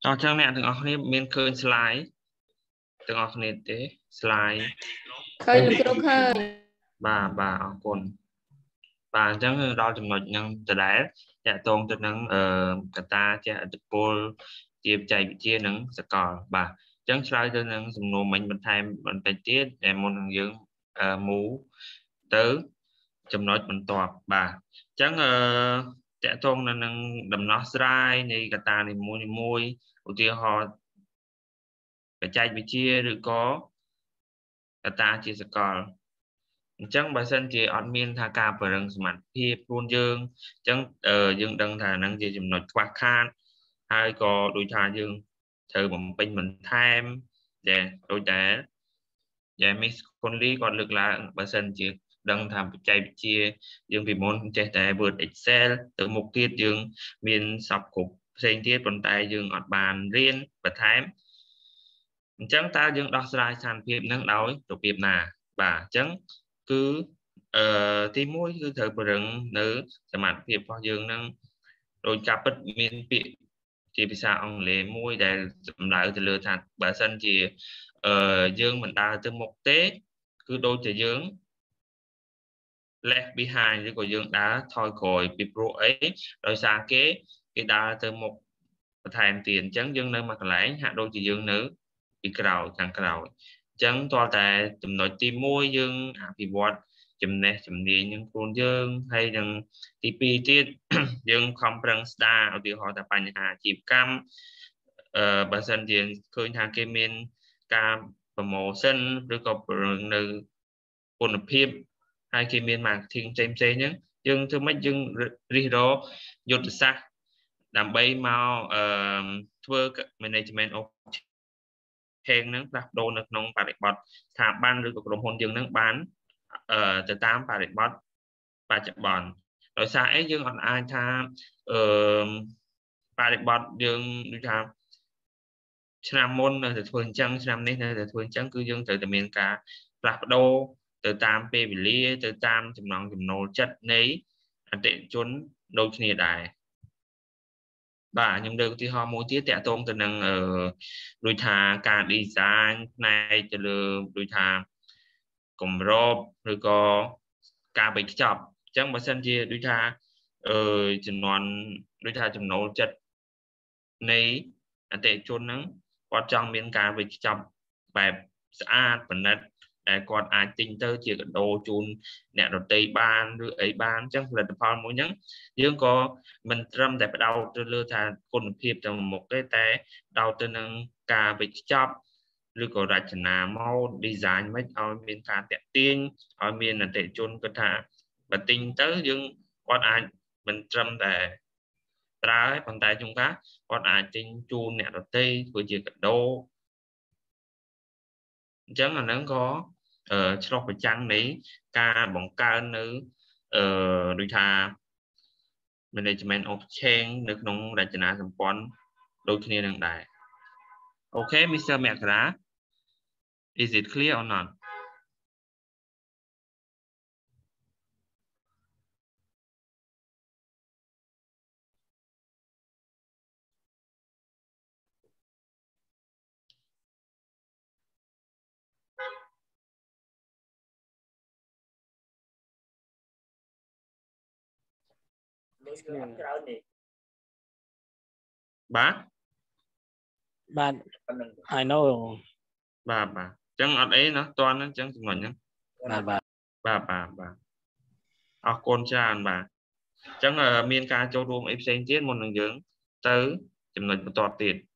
chẳng nè từng ở đây miền khơi slide từng ở đây thế slide khơi được không khơi bà ở cồn bà chẳng đo chừng một nhân từ đấy dạ tôn từ nâng cả ta cha được pol tiệp chạy bị chia nâng sẽ cò bà chẳng slide từ nâng dùng nô mình mình phải tiết để một thằng dưỡng mũ tứ chấm nói mình tọt bà chẳng chạy tôn là nâng đầm nó slide này cả ta này môi ưu tiên họ phải chạy bị chia rồi có cả ta chia sẽ cò chẳng bà sân thì admin tha ca bởi rừng mặt hiệp luôn dương chẳng dương đăng thà năng gì chùm nói quá khan hay có đôi thà dương thử một bên mình tham để đôi trẻ để miss con lý còn lực là bà sân chỉ đăng tham chạy chia dương vì môn chạy tại vượt excel từ mục tiết dương miền sọc cục sinh tiết còn tại dương ọt bàn riêng và tham chẳng ta dương đọc ra sản phẩm nâng đói tổ nghiệp nà bà chẳng cứ tí mũi cứ thử bờ rừng nữ sản mặt nghiệp vào dương nâng đôi cặp bất miên bị chỉ vì sao ông lấy mũi để làm lại từ lừa thật bà sân chỉ dương mình ta từ một tế cứ đôi chỉ dương left behind chứ của dương đã thôi khỏi bị pro ấy rồi xa kế cái đa từ một thành tiền chấn dương nơi mặt lãnh hạ đôi chỉ dương nữ bị cầu càng cầu chẳng to tại chùm nội tim môi dương hạ bị bọt chùm này chùm đi những con dương hay đừng TP tiết dương không răng star ở điều họ tập bài hạ chịp cam bà sân tiền khơi hàng kê miên cam và màu xanh rồi có nữ quân phim hai kê miên mạc thiên trên nhé dương thứ mấy dương riro dột sắc làm bay mau thưa management of เพลงนั้นปรับโดนนงปฏิบัติสถาบันหรือกรมพลยังนั้นbánจะตามปฏิบัติปัจจุบันโดยสายยังออนไลน์ทางปฏิบัติยังดูทางชนะมนแต่ทวนจังชนะนี้แต่ทวนจังคือยังtừ miền cảปรับโดtừ tamเปวิลีtừ tamจำนองจำนวนจัดนี้อันเตจนโดยนี้ได้bà nhưng được thì họ muốn tiết tẹo tôm từ năng đôi thà cả design này cho lừa đôi thà cùng rob rồi có cả bị chọc chẳng mà xem gì đôi thà chừng non đôi thà chừng nấu chất này anh tệ chôn nắng qua trong miếng cả bị chọc bài xa phần đất để còn ai tinh tơ chỉ cần đồ chun nè đồ tây ban rồi ấy ban chắc là phong mỗi nhẫn dương có mình trâm để đầu từ lừa thà con phiệp trong một cái té đầu từ nâng cả bị chọc rồi có rạch nà mau design mấy ao miền cả tẹt tiên ao miền là tệ chun cái thà và tinh tơ dương còn ai mình trâm để trái bàn tay chúng ta còn ai tinh chun nè đồ tây của chỉ cần đồ chẳng là nó có cho phải chăng đấy ca bóng ca nữ đôi thà management of change nước nông đại chấn sản phẩm đôi khi đang đại okay Mr. Mekra is it clear or not bà I know bà chẳng ở đấy nó toàn nó chẳng mình nhá bà ở con trai bà chẳng ở miền ca châu đô em xem chết một đường dưỡng tới chừng mình toàn tiền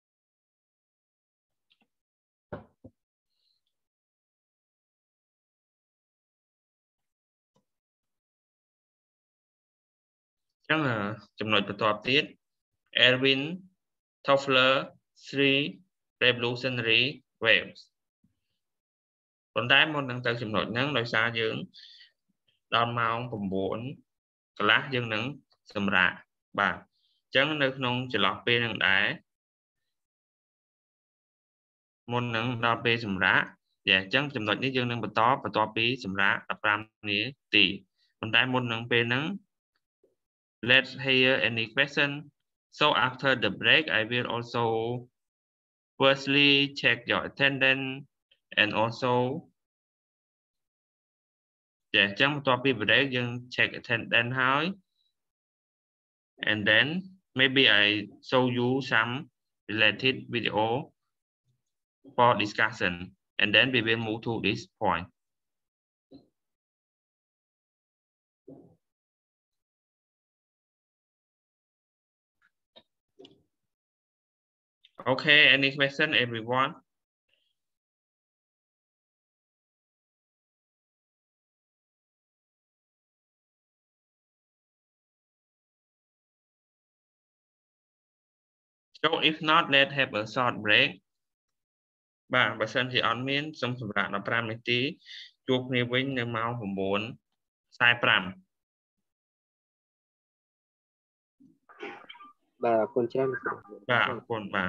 chẳng là chừng mình toàn tiền Erwin Toffler 3 Revolutionary Waves còn đá môn năng tới chừng nội nắng đôi xa dưỡng đòn màu cùng bốn class dương nắng sầm rạ bà chẳng nước nông chỉ lọt bên năng đá môn nắng đo bên sầm rạ dạ chẳng chừng nội ní dương nắng bật to bí sầm rạ tập ram ní tỷ còn đá môn nắng bên nắng let's hear any question So after the break, I will also firstly check your attendance and also chẳng một topic break nhưng check attendanceហើយ and then maybe I show you some related video for discussion and then we will move to this point. Okay, any question, everyone? So if not, let's have a short break. បាទបើសិនជាអត់មានសូមសម្រាប់15នាទីជួបគ្នាវិញនៅម៉ោង 9:45 បាទអរគុណច្រើនបាទអរគុណបាទ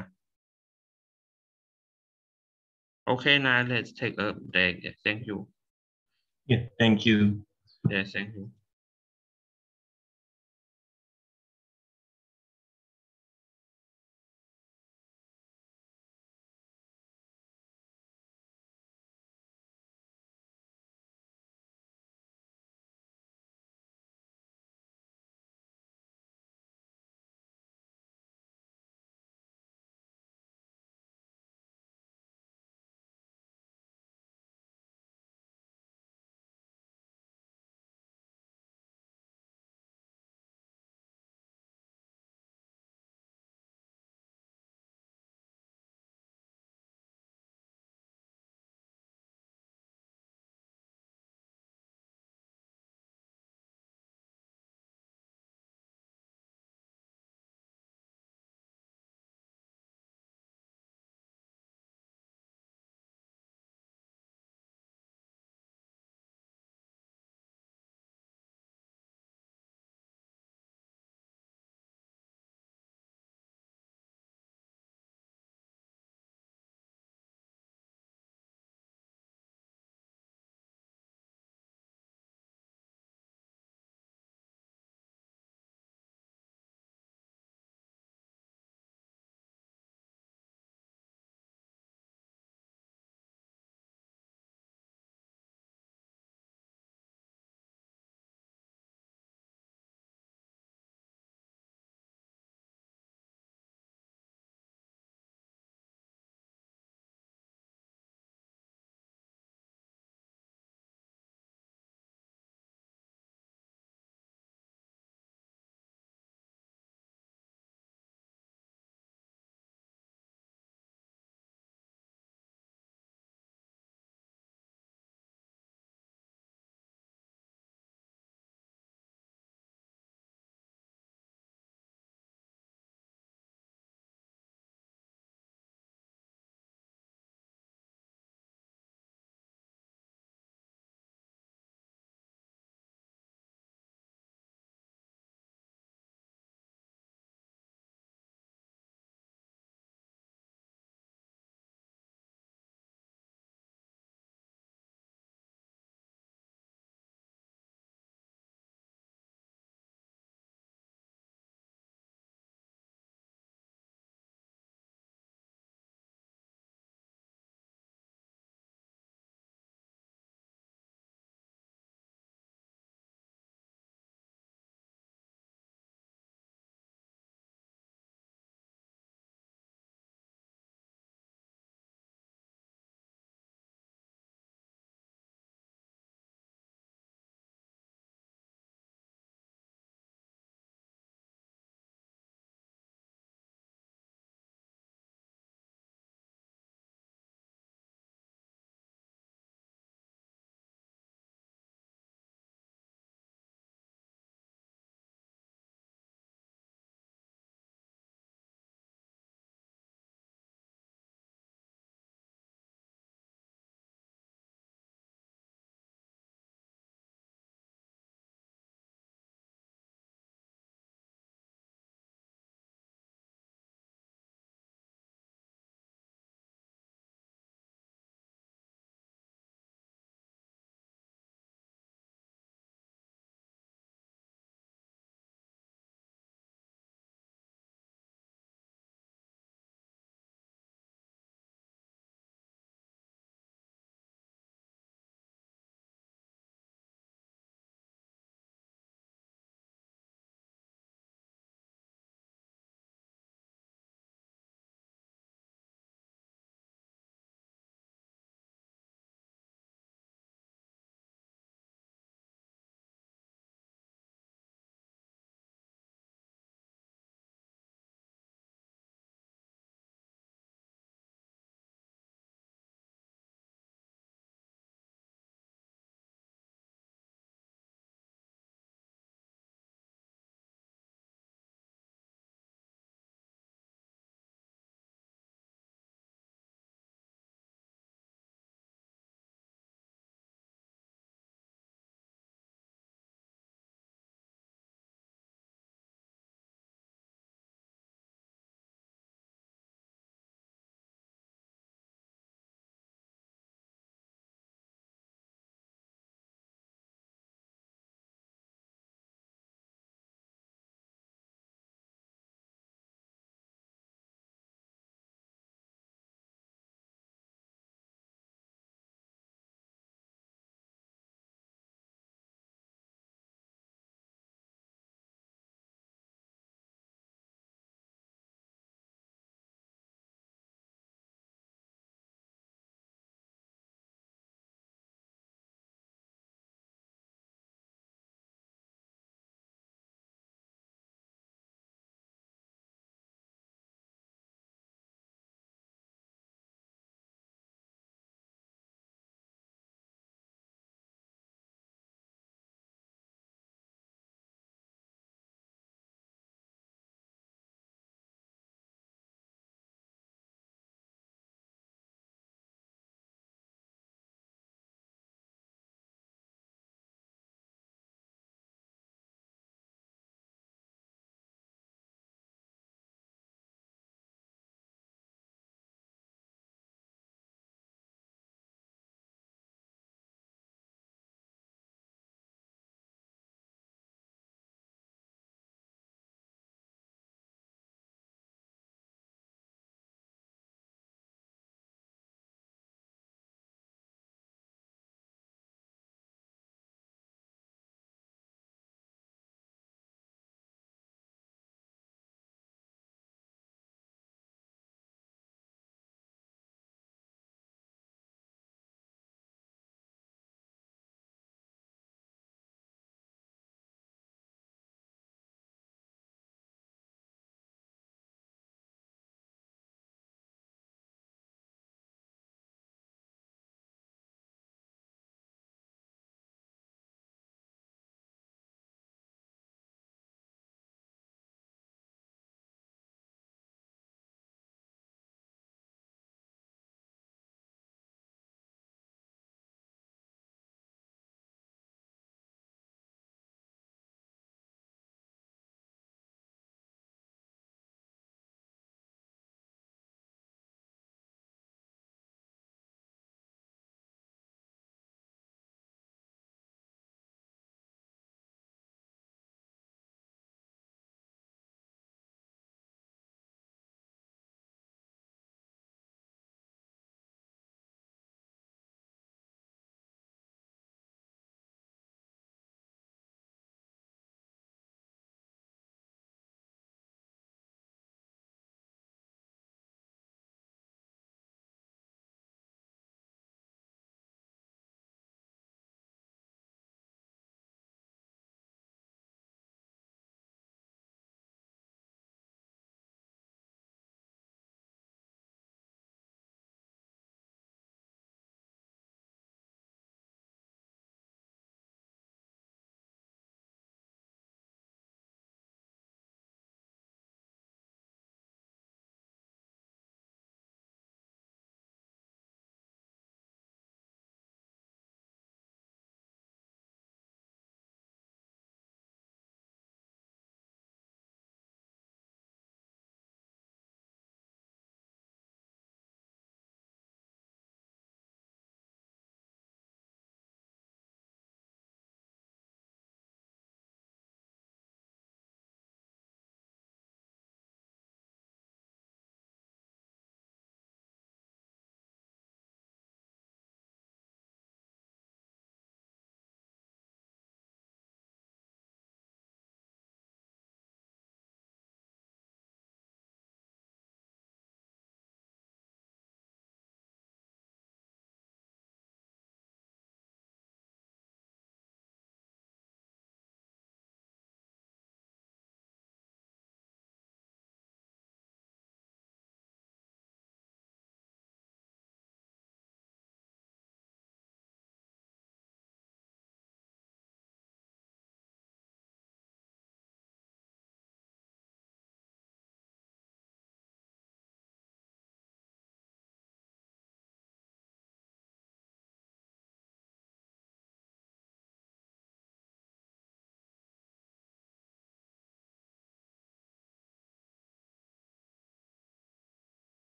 Okay, now let's take a break. Yeah, thank you. Yeah, thank you. Yeah, thank you.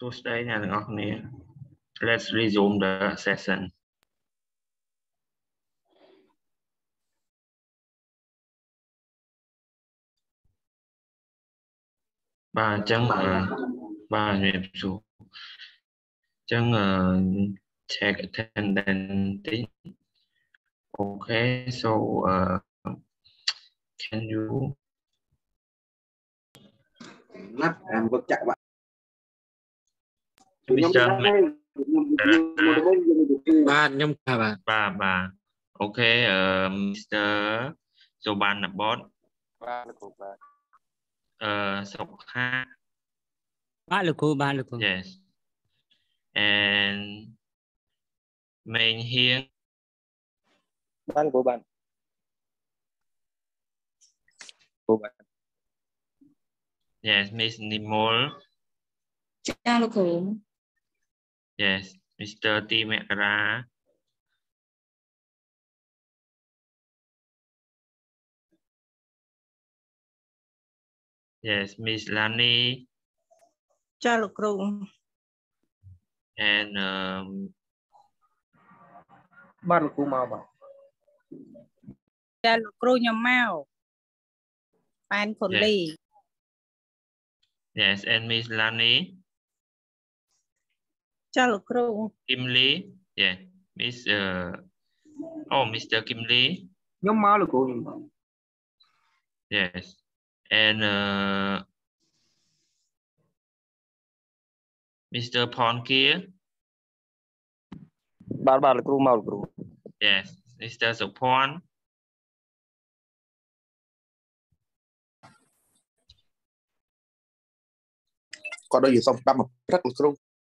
Tuesday nhaទាំងអស់គ្នា Let's resume the session បាទអញ្ចឹងបាទជំរាបសួរអញ្ចឹងcheck attendance តិច Okay so can you lắp em vật chặt bạn Mr. Ba nhóm cả bạn. Bà Okay Mr. Zoban Nabot Sokha Ba là cô. Yes and Main Hiên Ban của bạn. Yes Miss Nimol Cha là cô. Yes Mr. T Mekara Yes Miss Lani Cha là cô. and Ban của màu bạn. Cha là cô nhóm mau. Ban con Yes. ly. Yes and Miss Lani Cha là cô. Kim Lee Yeah Miss Mr. Kim Lee Nhóm máu là của nhóm máu. Yes and Mr. Pon kia Ban là của màu là của. Yes Mr. Sopon có đôi gì xong đâm một rất là luôn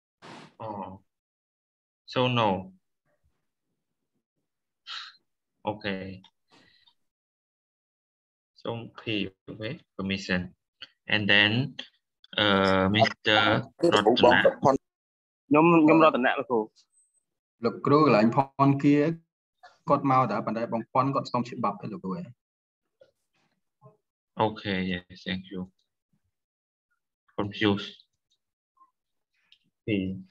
So no Okay so P okay permission and then Mr. Rotana Nhóm lo tận nạn là của. Lực cru là anh Pon kia cột mau đã bàn tay bóng Pon cột xong chịu bập cái lực rồi. Okay yes thank you confused P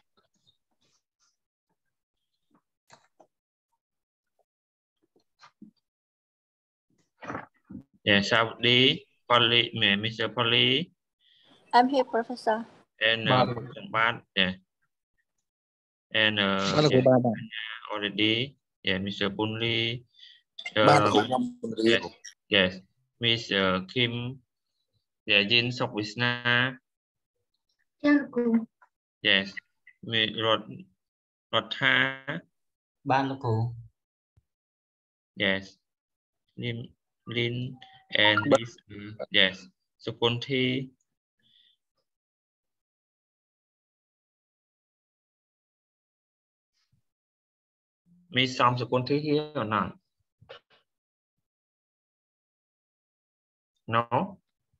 Yeah, Saudi, Polly, Mr. Polly, I'm here, Professor. and Bad, yeah, and Ban là của ba bạn. already, yeah, Mr. Punli, ba của nhóm yes, yes, Miss Kim, yeah, Jin Sok Wisna, yes, Miss Rotha, Ba là cô. yes, Lin, and Miss, yes, Sukunthi. Miss Sam Sukunthi here or not? No?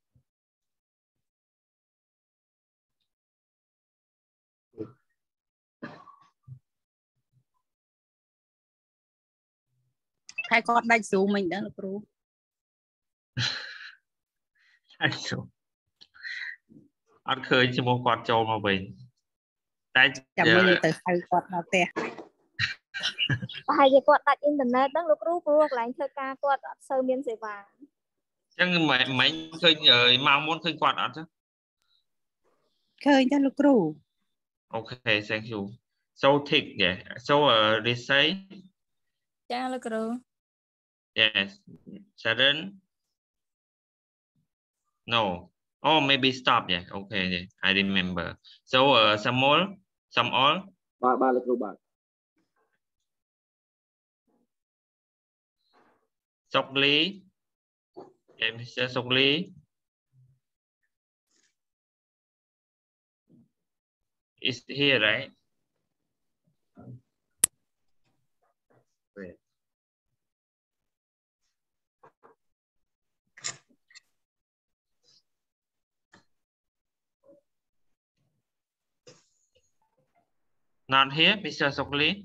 Hai con đánh số mình đó là cô. Anh khơi cho một quạt trâu mà bình. Cảm ơn từ hai con nào tè. Hai cái quạt đặt internet đó lúc lúc lại chơi ca quạt sơ miên sẽ vàng. Chắc mấy khơi mau muốn khơi quạt ạ chứ? Khơi cho lúc cô. Okay, thank you. So thick, yeah. So they say. Cha là cô. Yes. Sharon. No. Oh, maybe stop. Yeah. Okay. Yeah. I remember. So Samuel. Ba là của bạn. Sokli. Yeah, Mr. Sokli. Is here, right? Wait. Not here, Mr. Sokli.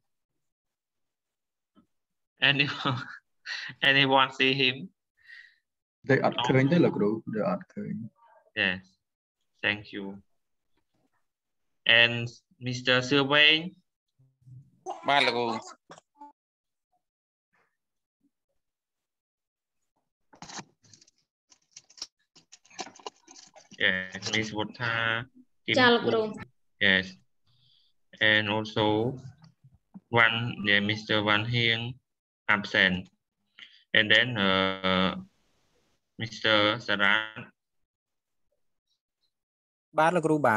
Anyone see him? They ắt khơi đấy lực cru, they ắt khơi. Yes. Thank you. and Mr. Sylvain. បាទលោកគ្រូ Yes, Miss Votha. Chàoលោកគ្រូ Yes. And also Mr. Van Hieng absent. And then Mr. Sarat. បាទលោកគ្រូបាទ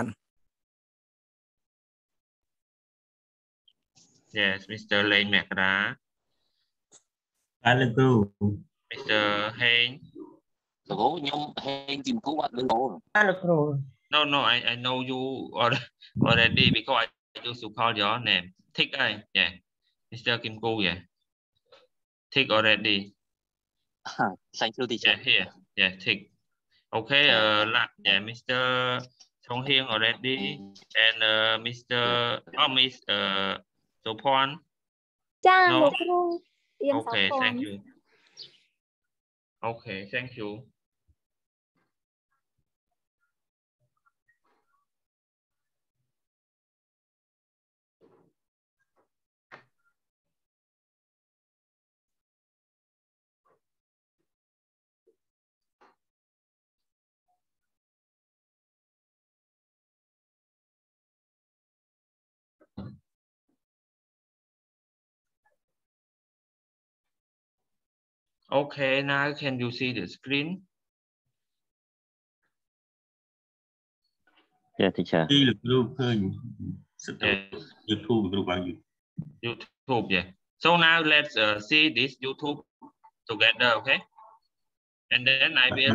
Yes, Mr. Lane Mekra. បាទលោកគ្រូ Mr. Heng. លោកគ្រូខ្ញុំហេងជីមគូអត់ដឹងបងបាទលោកគ្រូ No, I know you already because I used to call your name. Thick, yeah. Mr. Kim Ku, yeah. Thick already. Thank you teacher. Yeah, here. Yeah, thick. Okay, yeah, Mr. Chong Hieng already. And Miss Sopon. ចា No. លោកគ្រូទៀង Okay, សោះ thank you. Okay, thank you. Okay, now can you see the screen? Yeah teacher. ទីលោកគ្រូឃើញសិត Yeah. YouTube លោកគ្រូបាទ YouTube, yeah. So now let's see this YouTube together, okay? And then I will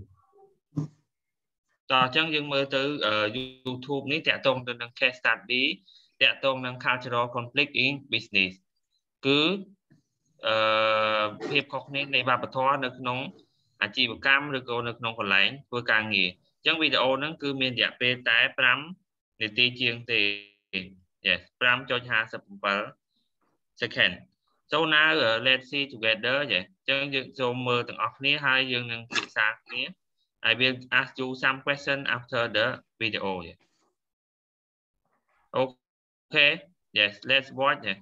តោះអញ្ចឹងយើងមើលទៅ YouTube នេះតាក់ទងទៅនឹង case study តាក់ទងនឹង cultural conflict in business គឺភាពខុសគ្នានៃវប្បធម៌នៅក្នុងអាជីវកម្មឬក៏នៅក្នុងកន្លែងធ្វើការងារអញ្ចឹងវីដេអូហ្នឹងគឺមានរយៈពេលតែ5នាទីជាងទេ Yes 5.57 second. So now let's see together អញ្ចឹងយើងសូមមើលទាំងអស់គ្នាហើយយើងនឹងពិភាក្សាគ្នា I will ask you some question after the video. Yeah. Okay. Yes, let's watch. Yeah.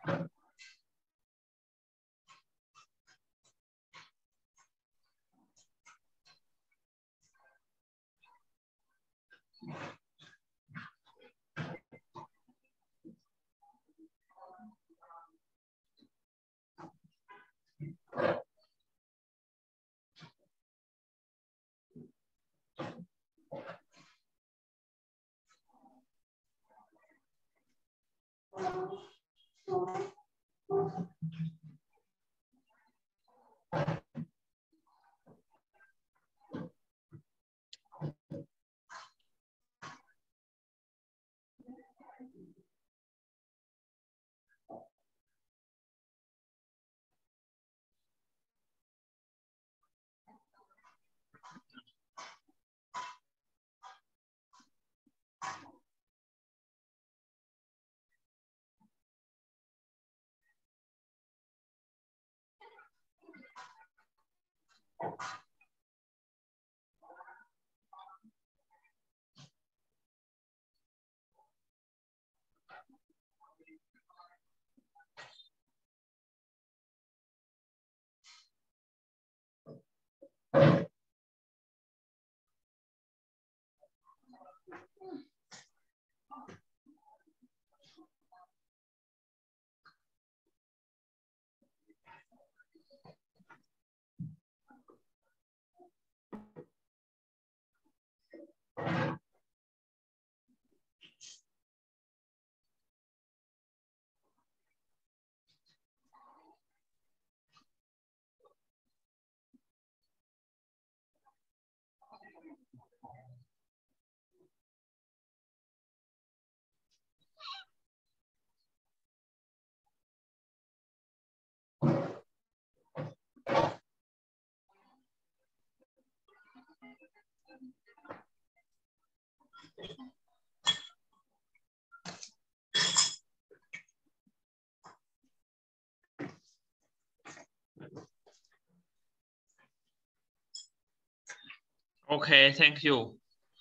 Okay, thank you.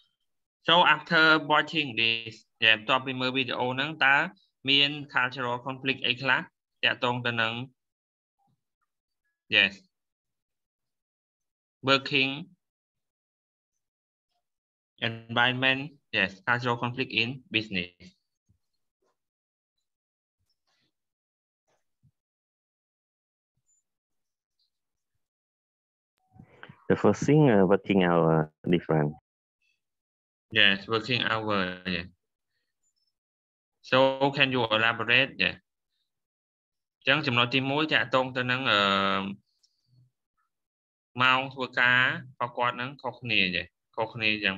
So after watching this, top in video ហ្នឹងតើមាន cultural conflict អីខ្លះតាក់ទងទៅនឹង yes working environment, yes cultural conflict in business. The first thing, working hour different. Yes, working hour. Yeah. So can you elaborate? Yeah. ចឹងចំណុចទី1តាក់ទងទៅនឹងម៉ោងធ្វើការរបស់គាត់នឹងខុសគ្នាចាខុសគ្នាចឹង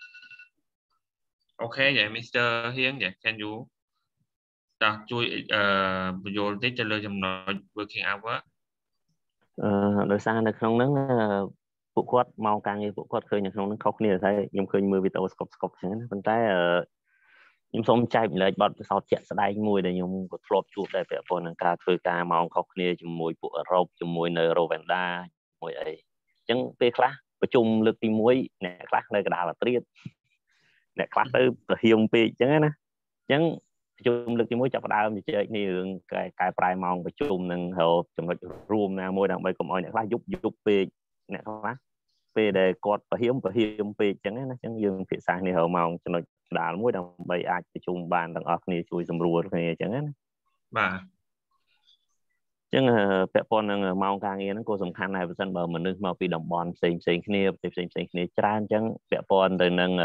Okay, yeah, Mr. Hieng, yeah, can you តោះជួយបញ្យល់តិចទៅលើចំណុច working hour ដោយសារនៅក្នុងហ្នឹងពួកគាត់ម៉ោងការងារពួកគាត់ឃើញនៅក្នុងហ្នឹងខុសគ្នាតែខ្ញុំឃើញមើលវីដេអូស្កប់អញ្ចឹងណាប៉ុន្តែខ្ញុំសូមចែកម្លែកបទពិសោធន៍ជាក់ស្ដែងមួយដែលខ្ញុំក៏ធ្លាប់ជួបដែរពាក់ព័ន្ធនឹងការធ្វើការម៉ោងខុសគ្នាជាមួយពួកអឺរ៉ុបជាមួយនៅរ៉ូវែនដាជាមួយអីអញ្ចឹងពេលខ្លះប្រជុំលើកទី1អ្នកខ្លះនៅកណ្ដាលអាត្រៀតអ្នកខ្លះទៅប្រហៀមពេកអញ្ចឹងណាអញ្ចឹងប្រជុំលើកទី1ចាប់ផ្ដើមជជែកគ្នារឿងកែប្រែម៉ោងប្រជុំនឹងរកចំណុចរួមណាមួយដើម្បីកុំឲ្យអ្នកខ្លះយប់ពេកអ្នកខ្លះពេលដែលគាត់ប្រហៀមពេកអញ្ចឹងណាអញ្ចឹងយើងពិភាក្សាគ្នារកម៉ោងចំណុចស្ដាលមួយដើម្បីអាចប្រជុំបានទាំងអស់គ្នាជួយសម្រួលគ្នាអញ្ចឹងណាបាទអញ្ចឹងពាក់ព័ន្ធនឹងម៉ោងការងារហ្នឹងក៏សំខាន់ដែរបើសិនបើមនុស្សមកពីតំបន់ផ្សេងគ្នាផ្សេងគ្នាច្រើនអញ្ចឹងពាក់ព័ន្ធទៅនឹង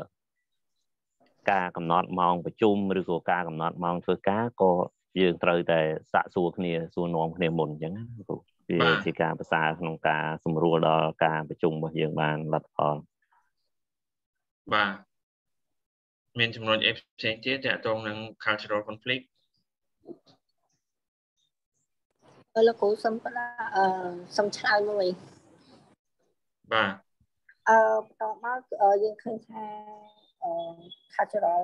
ការកំណត់ម៉ោងប្រជុំឬក៏ការកំណត់ម៉ោងធ្វើការក៏យើងត្រូវតែសាកសួរគ្នាសួរនាំគ្នាមុនអញ្ចឹងណាវាជាការប្រសើរក្នុងការសម្រួលដល់ការប្រជុំរបស់យើងបានលទ្ធផលបាទមានចំណុចអីផ្សេងទៀតតាក់ទងនឹង cultural conflict លោកគ្រូសុំឆ្លើយមួយបាទបន្តមកយើងឃើញថា cultural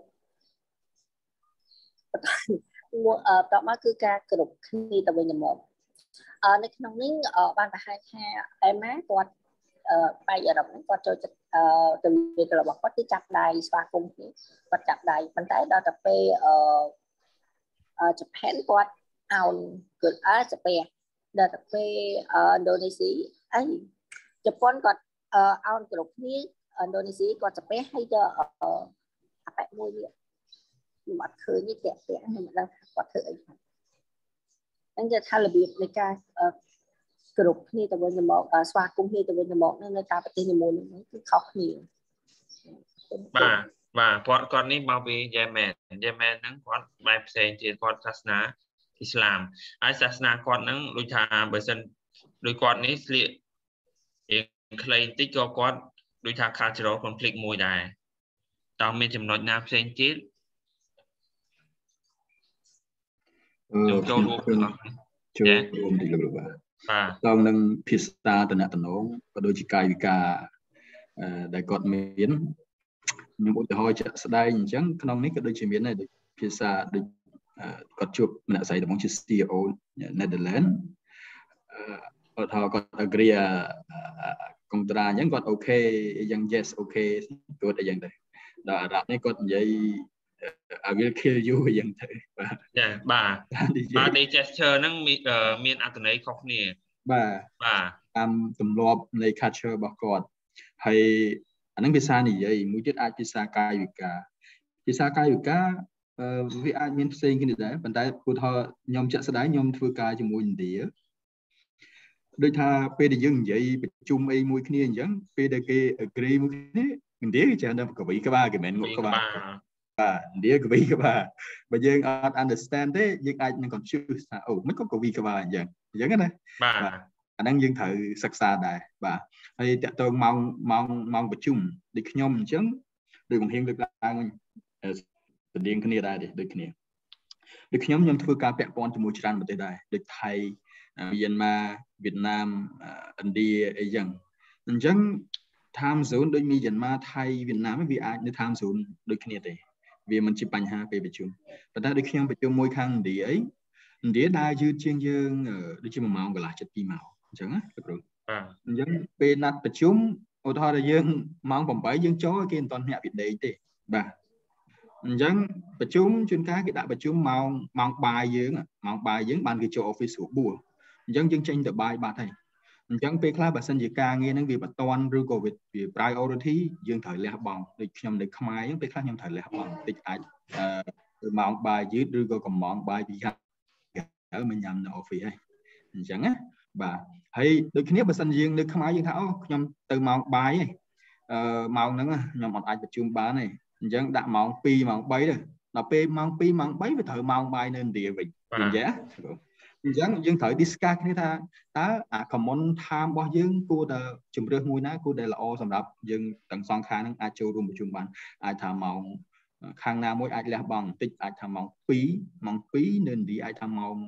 បន្តមកគឺការគោរពគ្នាទៅវិញទៅមកនៅក្នុងនេះបានបង្ហាញថាអេម៉ាគាត់បែកអឺរ៉ុបហ្នឹងគាត់ចូលចិត្តទៅវារបស់គាត់គឺចាប់ដៃស្វាគមន៍គ្នាគាត់ចាប់ដៃប៉ុន្តែដល់ទៅពេល Japan គាត់អោនគឺចាប៉ែដល់ទៅពេលឥណ្ឌូនេស៊ីអីជប៉ុនគាត់អោនគ្រប់គ្នាឥណ្ឌូនេស៊ីគាត់ចាប៉ែហើយទៅអាប៉ែមួយនេះខ្ញុំអត់ឃើញទេតាក់ខ្ញុំមិនដឹងថាគាត់ធ្វើអីហ្នឹងអញ្ចឹងថារបៀបនៃការគ្រប់គ្នាទៅវិញទៅមកស្វាគមន៍គ្នាទៅវិញទៅមកនៅតាមប្រទេសនីមួយៗគឺខុសគ្នាបាទគាត់នេះមកពីយេមែនហ្នឹងគាត់បែបផ្សេងទៀតគាត់សាសនាអ៊ីស្លាមហើយសាសនាគាត់ហ្នឹងដូចថាបើសិនដូចគាត់នេះស្លៀកខ្លីតិចក៏គាត់ដូចថា cultural conflict មួយដែរតើមានចំណុចណាផ្សេងទៀតចូលរួមទីលោកបាទតើនឹងភាសាតំណតំណងក៏ដូចជាកាយវិការដែលគាត់មានខ្ញុំឧទាហរណ៍ជាក់ស្ដែងអញ្ចឹងក្នុងនេះក៏ដូចជាមានដែរដូចភាសាដូចគាត់ជួបម្នាក់ស្រីតំងជា CEO Netherlands គាត់ថាគាត់ agree កុងត្រាអញ្ចឹងគាត់ okay អញ្ចឹង yes okay គាត់អញ្ចឹងទៅដល់អារ៉ាប់នេះគាត់និយាយ I will kill you អញ្ចឹងទៅបាទចាបាទ gesture ហ្នឹងមានអត្ថន័យខុសគ្នាបាទតាមទម្លាប់នៃ culture របស់គាត់ហើយអាហ្នឹងភាសានិយាយមួយទៀតអាចភាសាកាយវិការវាអាចមានផ្សេងគ្នាដែរប៉ុន្តែឧទាហរណ៍ខ្ញុំជាក់ស្ដែងខ្ញុំធ្វើការជាមួយឥណ្ឌាដូចថាពេលដែលយើងនិយាយប្រជុំអីមួយគ្នាអញ្ចឹងពេលដែលគេ agree មួយគ្នាឥណ្ឌាគេច្រើនតែកវីក្បាលគេមិនងក់ក្បាលបាទឥណ្ឌាកវីក្បាលបើយើងអត់ understand ទេយើងអាចនឹង confuse ថាអូមិនក៏កវីក្បាលអញ្ចឹងណាបាទអាហ្នឹងយើងត្រូវសិក្សាដែរបាទហើយតើតើម៉ោងប្រជុំដូចខ្ញុំអញ្ចឹងដូចបង្រៀនលើកឡើងស្តៀងគ្នាដែរដូចគ្នាដូចខ្ញុំធ្វើការពាក់ព័ន្ធជាមួយច្រើនប្រទេសដែរដូចថៃមីយ៉ាន់ម៉ាវៀតណាមឥណ្ឌាអីចឹងអញ្ចឹង time zone ដូចមីយ៉ាន់ម៉ាថៃវៀតណាមវាអាចនៅ time zone ដូចគ្នាទេវាមិនជាបញ្ហាពេលប្រជុំប៉ុន្តែដូចខ្ញុំប្រជុំមួយខាងឥណ្ឌាអីឥណ្ឌាដើរយឺតជាងយើងដូចជា1ម៉ោងកន្លះជិត2ម៉ោងអញ្ចឹងណាលោកគ្រូអញ្ចឹងពេលណាត់ប្រជុំឧទាហរណ៍ថាយើងម៉ោង8យើងចូលគេមិនទាន់ញាក់ពីដេកទេបាទអញ្ចឹងប្រជុំជួនកាលគេដាក់ប្រជុំម៉ោងបាយយើងបានគេចូល office ស្រួលបួលអញ្ចឹងយើងចេញទៅបាយបាត់ហើយអញ្ចឹងពេលខ្លះបើសិនជាការងារហ្នឹងវាបតន់ឬក៏វា priority យើងត្រូវលះបង់ដូចខ្ញុំនៅខ្មែរអញ្ចឹងពេលខ្លះខ្ញុំត្រូវលះបង់តិចអាចម៉ោងបាយយឺតឬក៏កំងបាយពីខាងក្រៅមកញ៉ាំនៅ office ហើយអញ្ចឹងណាបាទហើយដូចគ្នាបើសិនយើងនៅខ្មែរយើងថាអូខ្ញុំទៅម៉ោងបាយហើយម៉ោងហ្នឹងខ្ញុំអត់អាចប្រជុំបានទេអញ្ចឹងដាក់ម៉ោង2ម៉ោង3ទៅដល់ពេលម៉ោង2ម៉ោង3វាត្រូវម៉ោងបាយនៅឥណ្ឌាវិញអញ្ចឹងយើងត្រូវ discuss គ្នាថាតើអា common time របស់យើងគួរតែជំរឿសមួយណាគួរតែល្អសម្រាប់យើងទាំងសងខាងហ្នឹងអាចចូលរួមប្រជុំបានអាចថាម៉ោងខាងណាមួយអាចលះបង់បន្តិចអាចថាម៉ោង2នៅឥណ្ឌាអាចថាម៉ោង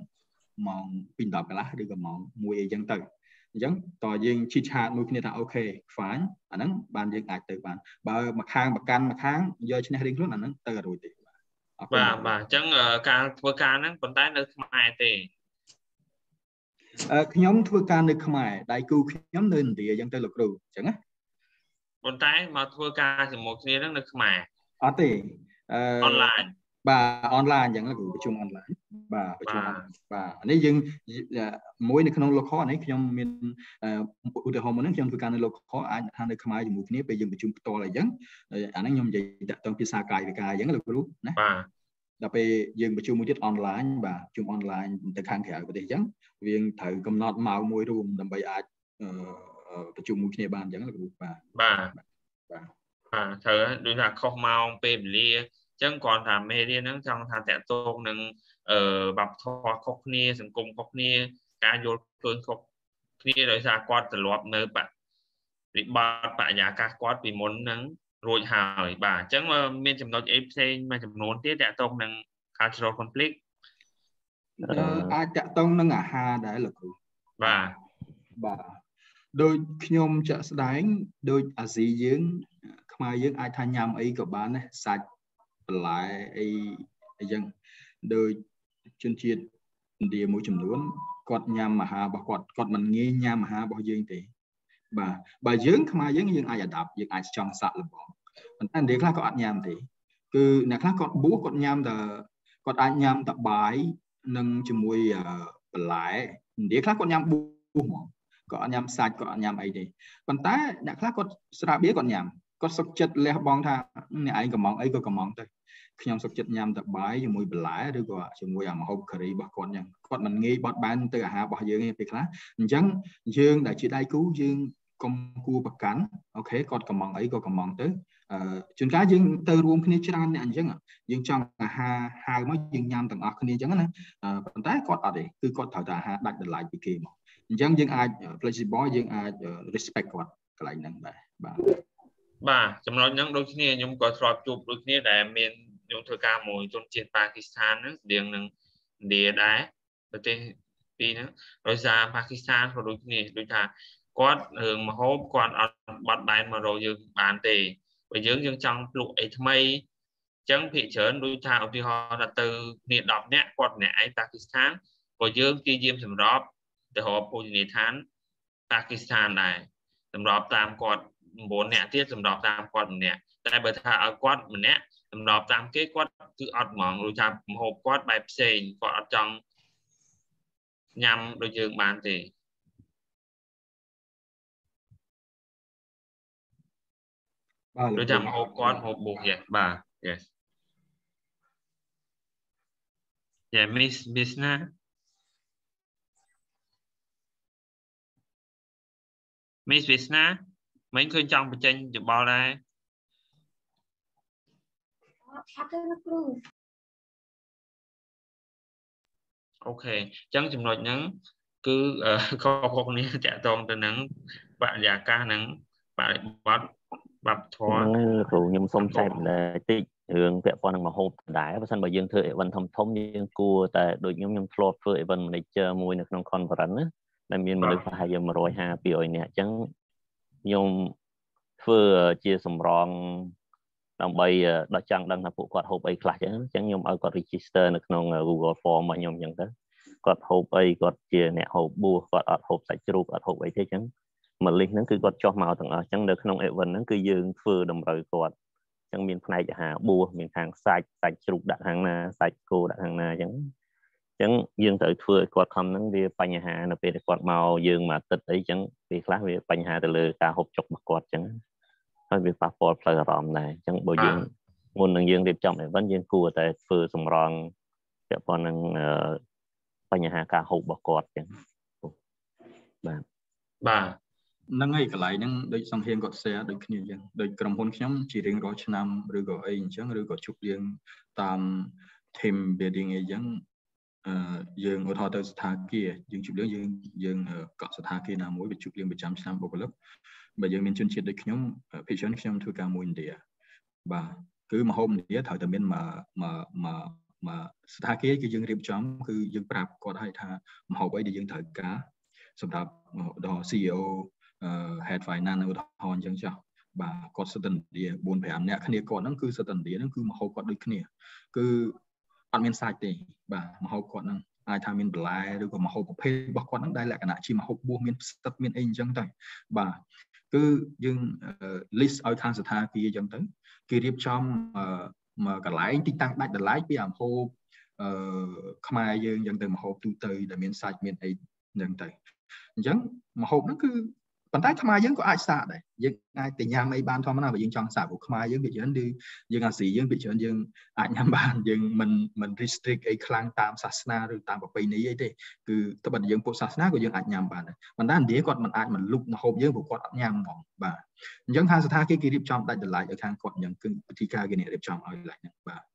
2:10កន្លះឬក៏ម៉ោង1អីចឹងទៅអញ្ចឹងតើយើងឈីឆាតមួយគ្នាថាអូខេ fine អាហ្នឹងបានយើងអាចទៅបានបើមួយខាងប្រកាន់មួយខាងយកឈ្នះរៀងខ្លួនអាហ្នឹងទៅរួចទេបាទអញ្ចឹងការធ្វើការហ្នឹងប៉ុន្តែនៅខ្មែរទេខ្ញុំធ្វើការនៅខ្មែរដៃគូខ្ញុំនៅឥណ្ឌាអញ្ចឹងទៅលោកគ្រូអញ្ចឹងណាប៉ុន្តែមកធ្វើការជាមួយគ្នាហ្នឹងនៅខ្មែរអត់ទេអនឡាញបាទអនឡាញអញ្ចឹងគ្រូប្រជុំអនឡាញបាទប្រជុំបាទនេះយើងមួយនៅក្នុង local នេះខ្ញុំមានឧទាហរណ៍មួយហ្នឹងខ្ញុំធ្វើការនៅ local អាចថានៅខ្មែរជាមួយគ្នាពេលយើងប្រជុំផ្ទាល់អីចឹងអាហ្នឹងខ្ញុំនិយាយតាក់ទងភាសាកាយវិការអញ្ចឹងលោកគ្រូណាបាទដល់ពេលយើងប្រជុំមួយទៀតអនឡាញបាទប្រជុំអនឡាញទៅខាងក្រៅប្រទេសអញ្ចឹងវាត្រូវកំណត់ម៉ោងមួយរួមដើម្បីអាចប្រជុំមួយគ្នាបានអញ្ចឹងលោកគ្រូបាទត្រូវដូចថាខុសម៉ោងពេលវេលាអញ្ចឹងគ្រាន់តែមេរៀនហ្នឹងចង់ថាតាក់ទងនឹងវប្បធម៌ខុសគ្នាសង្គមខុសគ្នាការយល់ឃើញខុសគ្នាដោយសារគាត់ទ្រលាប់នៅវិបត្តិបរិយាកាសគាត់ពីមុនហ្នឹងរួចហើយបាទអញ្ចឹងមានចំណុចអីផ្សេងមួយចំនួនទៀតតាក់ទងនឹង cultural conflict អាចតាក់ទងនឹងអាហារដែរលោកគ្រូបាទដូចខ្ញុំចាក់ស្ដែងដូចអាស៊ីយើងខ្មែរយើងអាចថាញ៉ាំអីក៏បានដែរសាច់បន្លែអីចឹងដូចជនជាតិឥណ្ឌាមួយចំនួនគាត់ញ៉ាំអាហាររបស់គាត់មិនងាយញ៉ាំអាហាររបស់យើងទេបាទបើយើងខ្មែរយើងអាច adapt យើងអាចចង់សាក់លបងប៉ុន្តែឥណ្ឌាខ្លះក៏អត់ញ៉ាំទេគឺអ្នកខ្លះគាត់បួសគាត់ញ៉ាំតែគាត់អាចញ៉ាំតែបាយនឹងជាមួយបន្លែឥណ្ឌាខ្លះគាត់ញ៉ាំប៊ូហ្មងគាត់អត់ញ៉ាំសាច់គាត់អត់ញ៉ាំអីទេប៉ុន្តែអ្នកខ្លះគាត់ស្រាបៀរគាត់ញ៉ាំគាត់សុខចិត្តលះបង់ថាអ្នកឯងកំងអីក៏កំងទៅខ្ញុំសុខចិត្តញ៉ាំតែបាយជាមួយបន្លែឬក៏ជាមួយអាម្ហូបការីរបស់គាត់ចឹងគាត់មិនងាយបត់បែនទៅអាហាររបស់យើងទេពេលខ្លះអញ្ចឹងយើងដែលជាដៃគូយើងកុំគួរប្រកាន់អូខេគាត់កំងអីក៏កំងទៅជួនកាលយើងទៅរួមគ្នាច្រើនអ្នកអញ្ចឹងយើងចង់អាហារហៅមកយើងញ៉ាំទាំងអស់គ្នាអញ្ចឹងណាប៉ុន្តែគាត់អត់ទេគឺគាត់ត្រូវតែអាហារដាច់ដライពីគេមកអញ្ចឹងយើងអាច flexible យើងអាច respect គាត់កន្លែងហ្នឹងដែរបាទចំណុចហ្នឹងដូចគ្នាខ្ញុំក៏ធ្លាប់ជួបដូចគ្នាដែលមានខ្ញុំធ្វើការមួយជនជាតិប៉ាគីស្ថានហ្នឹងស្តៀងនឹងឥណ្ឌាដែរប្រទេសពីរហ្នឹងដោយសារប៉ាគីស្ថានក៏ដូចគ្នាដូចថាគាត់រឿងម្ហូបគាត់អត់បត់បែនមករកយើងបានទេបើយើងចង់ភ្លក់អីថ្មីអញ្ចឹងភាគច្រើនដូចថាឧទាហរណ៍ថាទៅគ្នា10នាក់គាត់ម្នាក់ឯងប៉ាគីស្ថានក៏យើងគេយាមសម្របទៅរកភោជនីយដ្ឋានប៉ាគីស្ថានដែរសម្របតាមគាត់9នាក់ទៀតសម្របតាមគាត់ម្នាក់តែបើថាឲ្យគាត់ម្នាក់សម្របតាមគេគាត់គឺអត់ហ្មងដូចថាម្ហូបគាត់បែបផ្សេងគាត់អត់ចង់ញ៉ាំដូចយើងបានទេដូចថាម្ហូបគាត់ម្ហូបបុកបាទ yes yeah miss ណាMiss វាសនាមិនឃើញចង់បញ្ចេញយោបល់ដែរអត់ទេលោកគ្រូអូខេអញ្ចឹងចំណុចហ្នឹងគឺខុសៗគ្នាតាក់ទងទៅនឹងបរិយាកាសហ្នឹងបរិបទវប្បធម៌ហ្នឹងគ្រូខ្ញុំសូមចែកបន្តិចរឿងពាក់ព័ន្ធនឹងម្ហូបដែរបើសិនបើយើងធ្វើ event ធំយើងគួរតែដូចខ្ញុំធ្លាប់ធ្វើ event manager មួយនៅក្នុង conference ណាដែលមានមនុស្សប្រហែលជា150-200នាក់អញ្ចឹងខ្ញុំធ្វើជាសម្រងដើម្បីដល់ចង់ដឹងថាពួកគាត់ហូបអីខ្លះអញ្ចឹងខ្ញុំឲ្យគាត់ register នៅក្នុង Google Form របស់ខ្ញុំអញ្ចឹងទៅគាត់ហូបអីគាត់ជាអ្នកហូបបួសគាត់អត់ហូបសាច់ជ្រូកអត់ហូបអីទេអញ្ចឹងមួយលិសហ្នឹងគឺគាត់ចុះមកទាំងអស់អញ្ចឹងនៅក្នុង event ហ្នឹងគឺយើងធ្វើតម្រូវគាត់អញ្ចឹងមានផ្នែកអាហារបួសមានខាងសាច់ជ្រូកដាក់ខាងណាសាច់គោដាក់ខាងណាអញ្ចឹងយើងត្រូវធ្វើឲ្យគាត់ខំហ្នឹងវាបញ្ហានៅពេលដែលគាត់មកយើងមួយអាទិត្យអីចឹងពេលខ្លះវាបញ្ហាទៅលើការហូបចុករបស់គាត់ចឹងហើយវាប៉ះពាល់ផ្លូវអារម្មណ៍ដែរអញ្ចឹងបើយើងមុននឹងយើងរៀបចំ event យើងគួរតែធ្វើសម្រងពាក់ព័ន្ធនឹងបញ្ហាការហូបរបស់គាត់ចឹងបាទហ្នឹងហើយកន្លែងហ្នឹងដូចសង្ឃានគាត់ share ដូចគ្នាចឹងដូចក្រុមហ៊ុនខ្ញុំជារៀងរាល់ឆ្នាំឬក៏អីអញ្ចឹងឬក៏ជប់លៀងតាម team building អីចឹងយើងឧទាហរណ៍ទៅស្ថាគារយើងជប់លៀងយើងកក់ស្ថាគារណាមួយវាជប់លៀងប្រចាំឆ្នាំបុគ្គលិកបើយើងមានជនជាតិដូចខ្ញុំភាគច្រើនខ្ញុំធ្វើការមួយឥណ្ឌាបាទគឺម្ហូបឥណ្ឌាត្រូវតែមានមកស្ថាគារគឺយើងរៀបចំគឺយើងប្រាប់គាត់ឲ្យថាម្ហូបអីដែលយើងត្រូវការសម្រាប់ដល់ CEO head finance ឧទាហរណ៍អញ្ចឹងចុះបាទគាត់សិតឥណ្ឌា 4-5 នាក់គ្នាគាត់ហ្នឹងគឺសិតឥណ្ឌាហ្នឹងគឺម្ហូបគាត់ដូចគ្នាគឺអត់មានសាច់ទេបាទម្ហូបគាត់ហ្នឹងអាចថាមានបន្លែឬក៏ម្ហូបប្រភេទរបស់គាត់ហ្នឹងដែលលក្ខណៈជាម្ហូបបួសមានផ្សិតមានអីអញ្ចឹងទៅបាទគឺយើង list ឲ្យខាងស្ថាគារអញ្ចឹងទៅគេរៀបចំមកកន្លែងទីតាំងដាច់ដライពីម្ហូបខ្មែរយើងអញ្ចឹងទៅម្ហូបទូទៅដែលមានសាច់មានអីអញ្ចឹងទៅអញ្ចឹងម្ហូបហ្នឹងគឺប៉ុន្តែខ្មែរយើងក៏អាចសាកដែរយើងអាចទៅញ៉ាំអីបានធម្មតាបើយើងចង់សាកព្រោះខ្មែរយើងវាច្រើនគឺយើងអាស៊ីយើងវាច្រើនយើងអាចញ៉ាំបានយើងមិន restrict អីខ្លាំងតាមសាសនាឬតាមប្រពៃណីអីទេគឺតែបើយើងពុទ្ធសាសនាក៏យើងអាចញ៉ាំបានដែរប៉ុន្តែឥណ្ឌាគាត់មិនអាចមកលុបម្ហូបយើងព្រោះគាត់អត់ញ៉ាំហ្មងបាទអញ្ចឹងខាងស្ថានភាពគេរៀបចំដាច់ដライឲ្យខាងគាត់អញ្ចឹងគឺពិធីការគេរៀបចំឲ្យឡើងហ្នឹង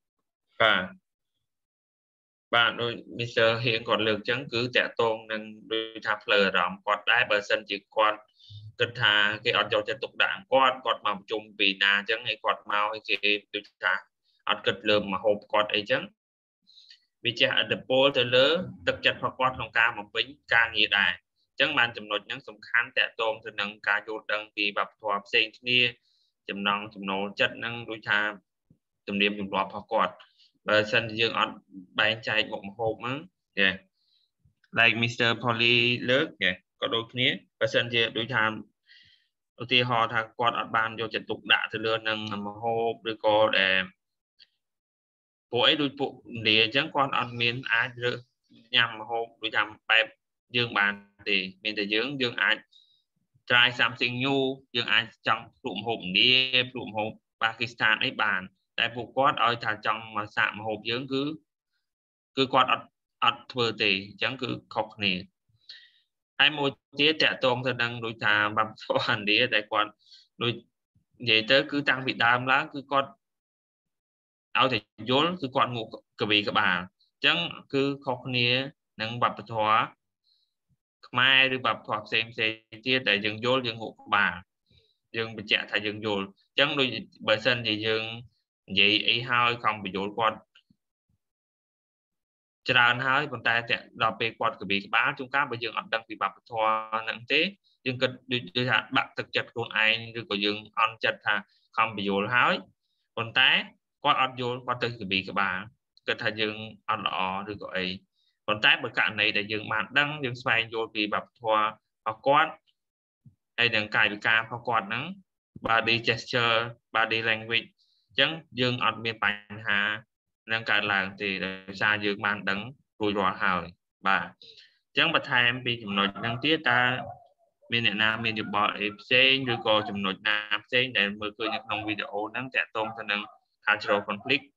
បាទដោយ Mr. ហៀងគាត់លើកអញ្ចឹងគឺតាក់ទងនឹងដូចថាផ្លូវអារម្មណ៍គាត់ដែរបើសិនជាគាត់គិតថាគេអត់យកចិត្តទុកដាក់គាត់មកប្រជុំពីណាអញ្ចឹងហើយគាត់មកឲ្យគេដូចថាអត់គិតលើម្ហូបគាត់អីចឹងវាជះឥទ្ធិពលទៅលើទឹកចិត្តរបស់គាត់ក្នុងការបំពេញការងារដែរអញ្ចឹងបានចំណុចហ្នឹងសំខាន់តាក់ទងទៅនឹងការយល់ដឹងពីវប្បធម៌ផ្សេងគ្នាចំណង់ចំណូលចិត្តហ្នឹងដូចថាទំនៀមទម្លាប់របស់គាត់បើសិនជាយើងអត់បែងចែកមុខម្ហូបហ្នឹងlike Mr. Polly លើកក៏ដូចគ្នាបើសិនជាដូចថាឧទាហរណ៍ថាគាត់អត់បានយកចិត្តទុកដាក់ទៅលើនឹងម្ហូបឬក៏ដែលពពួកអីដូចពួកលាអញ្ចឹងគាត់អត់មានអាចរើសញ៉ាំម្ហូបដូចតាមបែបយើងបានទេមានតែយើងអាច try something new យើងអាចចង់ភ្លក់ម្ហូបឥណ្ឌាភ្លក់ម្ហូបប៉ាគីស្ថានអីបានតែពួកគាត់ឲ្យថាចង់មកសាកម្ហូបយើងគឺគាត់អត់ធ្វើទេអញ្ចឹងគឺខុសគ្នាហើយមួយទៀតតាក់ទងទៅនឹងដូចថាវប្បធម៌ឥណ្ឌាតែគាត់ដូចនិយាយទៅគឺតាំងពីដើមឡើងគឺគាត់ឲ្យតែយល់គឺគាត់ងក់កវីក្បាលអញ្ចឹងគឺខុសគ្នានឹងវប្បធម៌ខ្មែរឬវប្បធម៌ផ្សេងទៀតដែលយើងយល់យើងងក់ក្បាលយើងបញ្ជាក់ថាយើងយល់អញ្ចឹងដូចបើសិនជាយើងនិយាយអីហើយខំបញ្យល់គាត់ច្រើនហើយប៉ុន្តែដល់ពេលគាត់កវីក្បាលជួនកាលបើយើងអត់ដឹងពីវប្បធម៌ហ្នឹងទេយើងគិតដូចថាបាក់ទឹកចិត្តខ្លួនឯងឬក៏យើងអន់ចិត្តថាខំបញ្យល់ហើយប៉ុន្តែគាត់អត់យល់គាត់ទៅកវីក្បាលគិតថាយើងអត់ល្អឬក៏អីប៉ុន្តែបើករណីដែលយើងបានដឹងយើងស្វែងយល់ពីវប្បធម៌របស់គាត់ហើយនឹងកាយវិការរបស់គាត់ហ្នឹង body gesture body language អញ្ចឹងយើងអត់មានបញ្ហានឹងកើតឡើងទេដោយសារយើងបានដឹងរួចរាល់ហើយបាទអញ្ចឹងបន្ថែមពីចំណុចហ្នឹងទៀតតើមានអ្នកណាមានយោបល់អីផ្សេងឬក៏ចំណុចណាផ្សេងដែលមើលឃើញនៅក្នុងវីដេអូហ្នឹងតាក់ទងទៅនឹង cultural conflict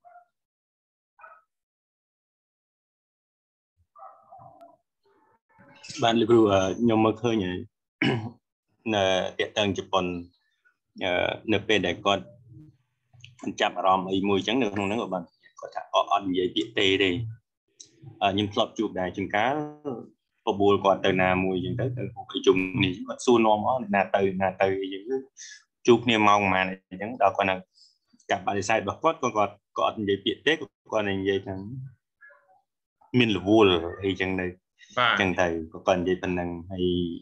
បានលោកគ្រូខ្ញុំមើលឃើញនៅតាក់ទងជប៉ុននៅពេលដែលគាត់ចាប់អារម្មណ៍អីមួយអញ្ចឹងនៅក្នុងហ្នឹងបានគាត់ថាអត់និយាយពាក្យទេខ្ញុំធ្លាប់ជួបដែរជាងកាលបបួលគាត់ទៅណាមួយអញ្ចឹងទៅប្រជុំនេះគាត់សួរនាំអស់ណាទៅអញ្ចឹងជួបគ្នាម៉ោងប៉ុន្មានអញ្ចឹងដល់គាត់នៅការបដិសេធរបស់គាត់ក៏អត់និយាយពាក្យទេគាត់និយាយថាមានរវល់អីអញ្ចឹងទៅអញ្ចឹងទៅគាត់និយាយប៉ុណ្ណឹងហើយ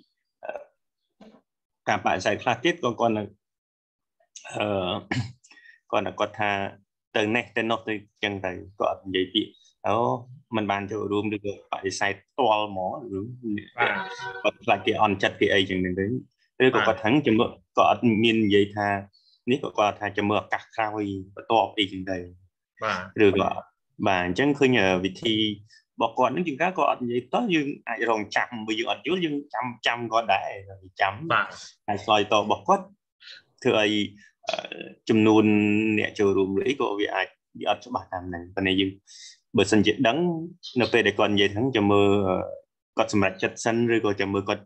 ការបដិសេធខ្លះទៀតក៏គាត់នៅគាត់ថាទៅនេះទៅនោះទៅអញ្ចឹងទៅគាត់អត់និយាយពាក្យมันបានចូលរួមឬក៏បដិសេធផ្ទាល់ហ្មងឬគាត់ខ្លាចគេអន់ចិត្តគេអីចឹងទៅឬក៏គាត់ថឹងជំនួសក៏អត់មាននិយាយថានេះក៏គាត់ថាជំនួសឱកាសក្រោយបន្ទាប់អីចឹងទៅបាទឬក៏បាទអញ្ចឹងឃើញវិធីរបស់គាត់នឹងជាងកាក៏អត់និយាយតោះយើងអាចរងចាំបើយើងអត់យល់យើងចាំគាត់ដែរចាំបាទហើយឆ្លើយតបរបស់គាត់ធ្វើឲ្យចំនួនអ្នកចូលរួមឬអីក៏វាអាចវាអត់ច្បាស់តាមហ្នឹងប៉ុន្តែយើងបើសិនជាដឹងនៅពេលដែលគាត់និយាយហ្នឹងចាំមើលគាត់សម្រេចចិត្តសិនឬក៏ចាំមើលគាត់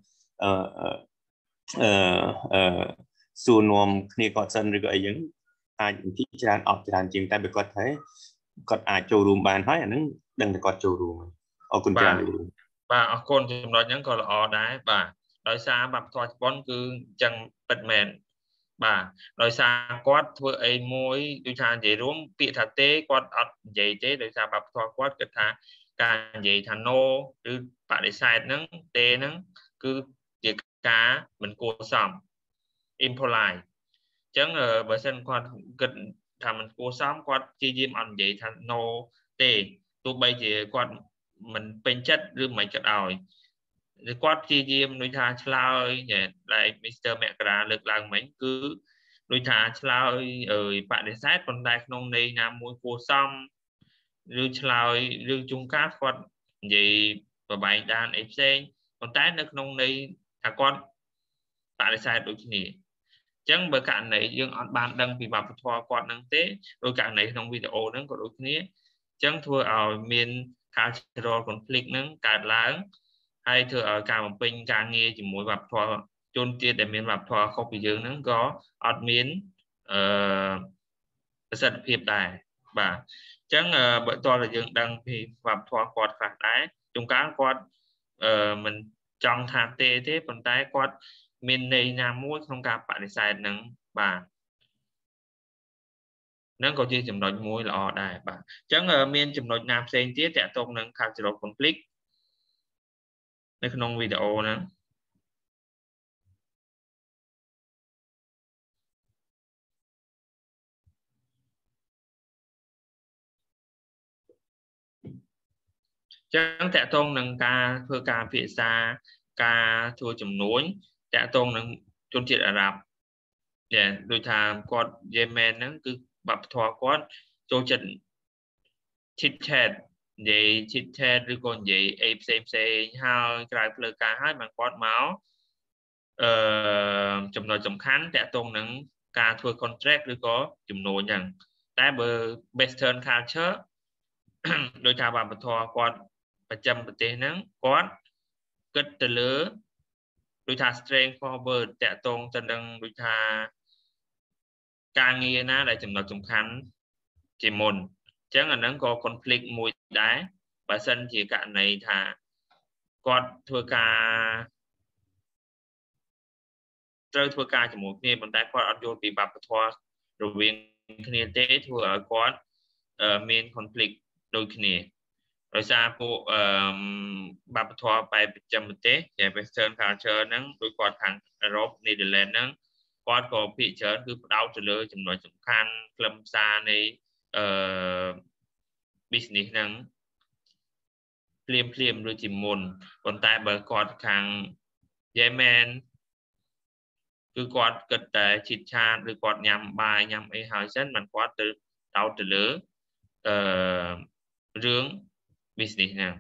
សួរនាំគ្នាគាត់សិនឬក៏អីហ្នឹងអាចពីច្រើនអត់ច្រើនជាងតែបើគាត់ថាគាត់អាចចូលរួមបានហើយអាហ្នឹងដឹងតែគាត់ចូលរួមអរគុណច្រើនបាទអរគុណចំណុចហ្នឹងក៏ល្អដែរបាទដោយសារវប្បធម៌ជប៉ុនគឺអញ្ចឹងពិតមែនបាទដោយសារគាត់ធ្វើអីមួយដូចថានិយាយរួមពាក្យថាទេគាត់អត់និយាយទេដោយសារវប្បធម៌គាត់គិតថាការនិយាយថា no ឬបដិសេធហ្នឹងទេហ្នឹងគឺជាការមិនគួរសម impolite អញ្ចឹងបើសិនគាត់គិតថាមិនគួរសមគាត់ព្យាយាមអត់និយាយថា no ទេទោះបីជាគាត់មិនពេញចិត្តឬមិនក៏ដោយឬគាត់ព្យាយាមដូចថាឆ្លើយដែល Mr. មករាលើកឡើងមិញគឺដូចថាឆ្លើយបដិសេធប៉ុន្តែក្នុងន័យណាមួយគួរសមឬឆ្លើយឬជួនកាលគាត់និយាយបបែងដានអីផ្សេងប៉ុន្តែនៅក្នុងន័យថាគាត់បដិសេធដូចគ្នាអញ្ចឹងបើករណីយើងអត់បានដឹងពីវប្បធម៌គាត់នឹងទេដោយករណីក្នុងវីដេអូហ្នឹងក៏ដូចគ្នាអញ្ចឹងធ្វើឲ្យមាន cultural conflict ហ្នឹងកើតឡើងហើយធ្វើឲ្យការបំពេញការងារជាមួយវប្បធម៌ជនជាតិដែលមានវប្បធម៌ខុសពីយើងហ្នឹងក៏អត់មានប្រសិទ្ធភាពដែរបាទអញ្ចឹងបើតើយើងដឹងពីវប្បធម៌គាត់ខ្លះដែរជួនកាលគាត់មិនចង់ថាទេប៉ុន្តែគាត់មានន័យណាមួយក្នុងការបដិសេធហ្នឹងបាទហ្នឹងក៏ជាចំណុចមួយល្អដែរបាទអញ្ចឹងមានចំណុចណាផ្សេងទៀតតាក់ទងនឹង cultural conflict នៅក្នុងវីដេអូហ្នឹងចឹងតាក់ទងនឹងការធ្វើការពិភាក្សាការធ្វើជំនួញតាក់ទងនឹងជនជាតិអារ៉ាប់ដូចថាគាត់យេម៉ែនហ្នឹងគឺវប្បធម៌គាត់ចូលចិត្ត chit chat និយាយ chit chat ឬក៏និយាយអីផ្សេងហើយក្រៅផ្លូវការហើយបានគាត់មកចំណុចសំខាន់តាក់ទងនឹងការធ្វើ contract ឬក៏ជំនួញហ្នឹងតែបើ Western culture ដោយថាវប្បធម៌គាត់ប្រចាំប្រទេសហ្នឹងគាត់គិតទៅលើដូចថា strength forward តាក់ទងទៅនឹងដូចថាការងារណាដែលចំណុចសំខាន់ជាមុនអញ្ចឹងអាហ្នឹងក៏ conflict មួយដែរបើសិនជាករណីថាគាត់ត្រូវធ្វើការជាមួយគ្នាប៉ុន្តែគាត់អត់យល់ពីវប្បធម៌រវាងគ្នាទេធ្វើឲ្យគាត់មាន conflict ដូចគ្នាដោយសារពួកវប្បធម៌បែបប្រចាំប្រទេសជា Western culture ហ្នឹងដូចគាត់ខាងអឺរ៉ុប Netherlands ហ្នឹងគាត់ក៏ភាគច្រើនគឺផ្ដោតទៅលើចំណុចសំខាន់ខ្លឹមសារនៃbusiness ហ្នឹងភ្លាមដូចជាមុនប៉ុន្តែបើគាត់ខាង Yemen គឺគាត់គិតតែឈិតឆាតឬគាត់ញ៉ាំបាយញ៉ាំអីហើយសិនមិនគាត់ទៅដោតទៅលើរឿង business ហ្នឹង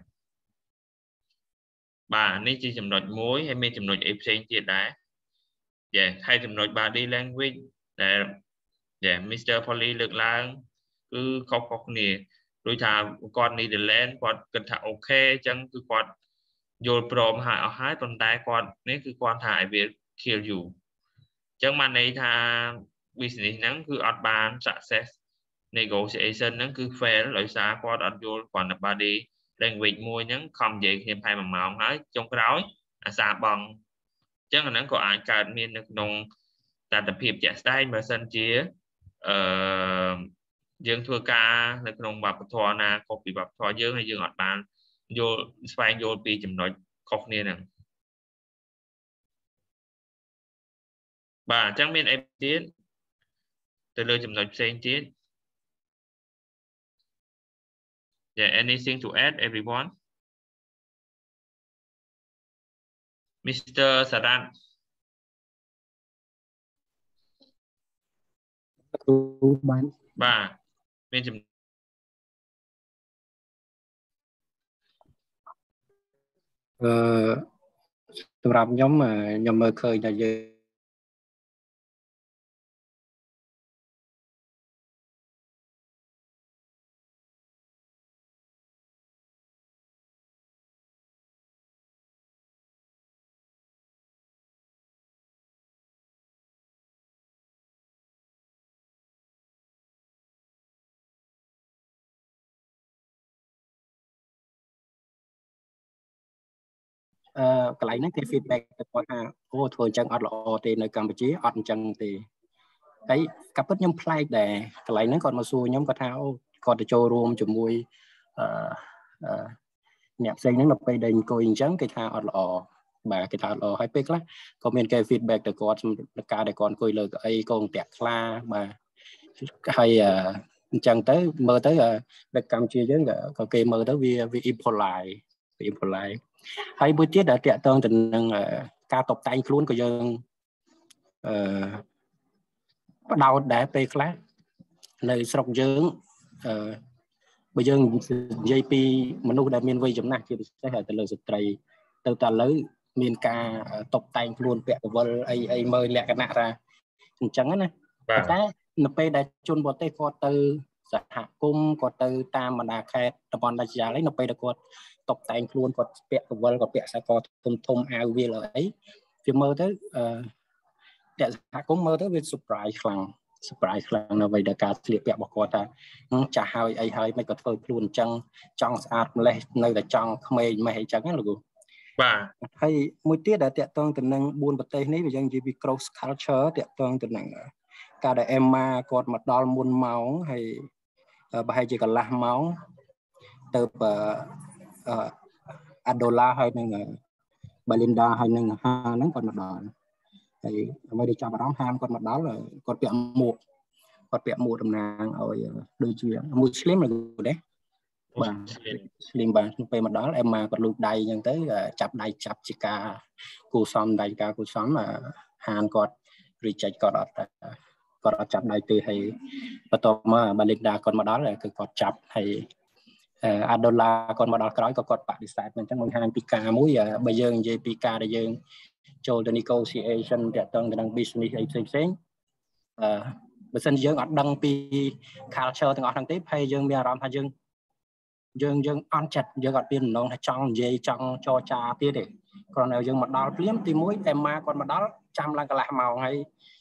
បាទនេះជាចំណុចមួយហើយមានចំណុចអីផ្សេងទៀតដែរហើយចំណុច body language ដែល Mr. Polly លើកឡើងគឺខុសៗគ្នាដូចថាគាត់ Netherlands គាត់គិតថាអូខេអញ្ចឹងគឺគាត់យល់ព្រមហើយអស់ហើយប៉ុន្តែគាត់នេះគឺគាត់ថា I will kill you អញ្ចឹងបានន័យថា business ហ្នឹងគឺអត់បាន success negotiation ហ្នឹងគឺ fail ដោយសារគាត់អត់យល់គាត់នៅ body language មួយហ្នឹងខំនិយាយគ្នាប្រហែល1ម៉ោងហើយចុងក្រោយអាសាបងអញ្ចឹងអាហ្នឹងក៏អាចកើតមាននៅក្នុងតថភាពជាក់ស្ដែងបើសិនជាយើងធ្វើការនៅក្នុងវប្បធម៌ណាខុសពីវប្បធម៌យើងហើយយើងអត់បានយល់ស្វែងយល់ពីចំណុចខុសគ្នាហ្នឹងបាទអញ្ចឹងមានអីទៀតទៅលើចំណុចផ្សេងទៀតanything to add everyone Mr. Saran បាទមានចំណុចសម្រាប់ខ្ញុំមើលឃើញថាយើងកន្លែងហ្នឹងគេ feedback ទៅគាត់ថាអូធ្វើអញ្ចឹងអត់ល្អទេនៅកម្ពុជាអត់អញ្ចឹងទេហើយកាពិតខ្ញុំប្លែកដែរកន្លែងហ្នឹងគាត់មកសួរខ្ញុំគាត់ថាអូគាត់ទៅចូលរួមជាមួយអ្នកផ្សេងហ្នឹងនៅពេលដែលអង្គុយអញ្ចឹងគេថាអត់ល្អបាទគេថាអត់ល្អហើយពេលខ្លះក៏មានគេ feedback ទៅគាត់សម្រាប់ការដែលគាត់អង្គុយលើកៅអីក៏តាក់ខ្លាបាទហើយអញ្ចឹងទៅមើលទៅនៅកម្ពុជាយើងក៏គេមើលទៅវា impolite ហើយមួយទៀតដែលតាក់ទងទៅនឹងការតុបតែងខ្លួនក៏យើងបដោតដែរពេលខ្លះនៅស្រុកយើងបើយើងនិយាយពីមនុស្សដែលមានវ័យចំណាស់ជាពិសេសទៅលើស្ត្រីទៅតែឥឡូវមានការតុបតែងខ្លួនពាក់កវិលអីមើលលក្ខណៈថាអញ្ចឹងណាតែនៅពេលដែលជនបរទេសគាត់ទៅសហគមន៍គាត់ទៅតាមបណ្ដាខេត្តតំបន់ដាច់ស្រយាលអីនៅពេលដែលគាត់តុបតែងខ្លួនគាត់ពាក់កវិលគាត់ពាក់ខ្សែកធំអាវវាលអីវាមើលទៅតែសហគមន៍មើលទៅវា surprise ខ្លាំងនៅអ្វីដែលការស្លៀកពាក់របស់គាត់ថាចាស់ហើយអីហើយមិនក៏ធ្វើខ្លួនអញ្ចឹងចង់ស្អាតម្លេះនៅតែចង់ក្មេងមិនអីចឹងណាលោកគ្រូបាទហើយមួយទៀតដែលតាក់ទងទៅនឹង4ប្រទេសនេះវាយើងនិយាយពី cross culture តាក់ទងទៅនឹងការដែល Emma គាត់មកដល់មុនម៉ោងហើយប្រហែលជាកន្លះម៉ោងទៅAdola ហើយនឹង Belinda ហើយនឹងហាហ្នឹងគាត់មកដល់ហើយអ្វីដែលចាប់អារម្មណ៍ហាមគាត់មកដល់គាត់ពាក់មួកតំណាងឲ្យដូចជាមួយស្លីមឬដែរបាទស្លីមបាទពេលមកដល់អេម៉ាគាត់លូកដៃអញ្ចឹងទៅចាប់ដៃចាប់ជាការគូសំដៃការគូសំហានគាត់ reject គាត់អត់ចាប់ដៃទេហើយបន្ទាប់មក Belinda គាត់មកដល់គឺគាត់ចាប់ហើយអាដុល្លារគាត់មកដល់ក្រោយក៏គាត់បដិសេធមិនអញ្ចឹងបង្ហាញពីការមួយបើយើងនិយាយពីការដែលយើងចូលទៅ negotiation តាក់ទងទៅនឹង business អីផ្សេងបើសិនយើងអត់ដឹងពី culture ទាំងអស់ហ្នឹងទេហើយយើងមានអារម្មណ៍ថាយើងអន់ចិត្តយើងអត់មានដំណងថាចង់និយាយចង់ចរចាទៀតទេគ្រាន់តែយើងមកដល់ភ្លាមទី1អេម៉ាគាត់មកដល់ចាំឡើងកន្លះម៉ោងហើយ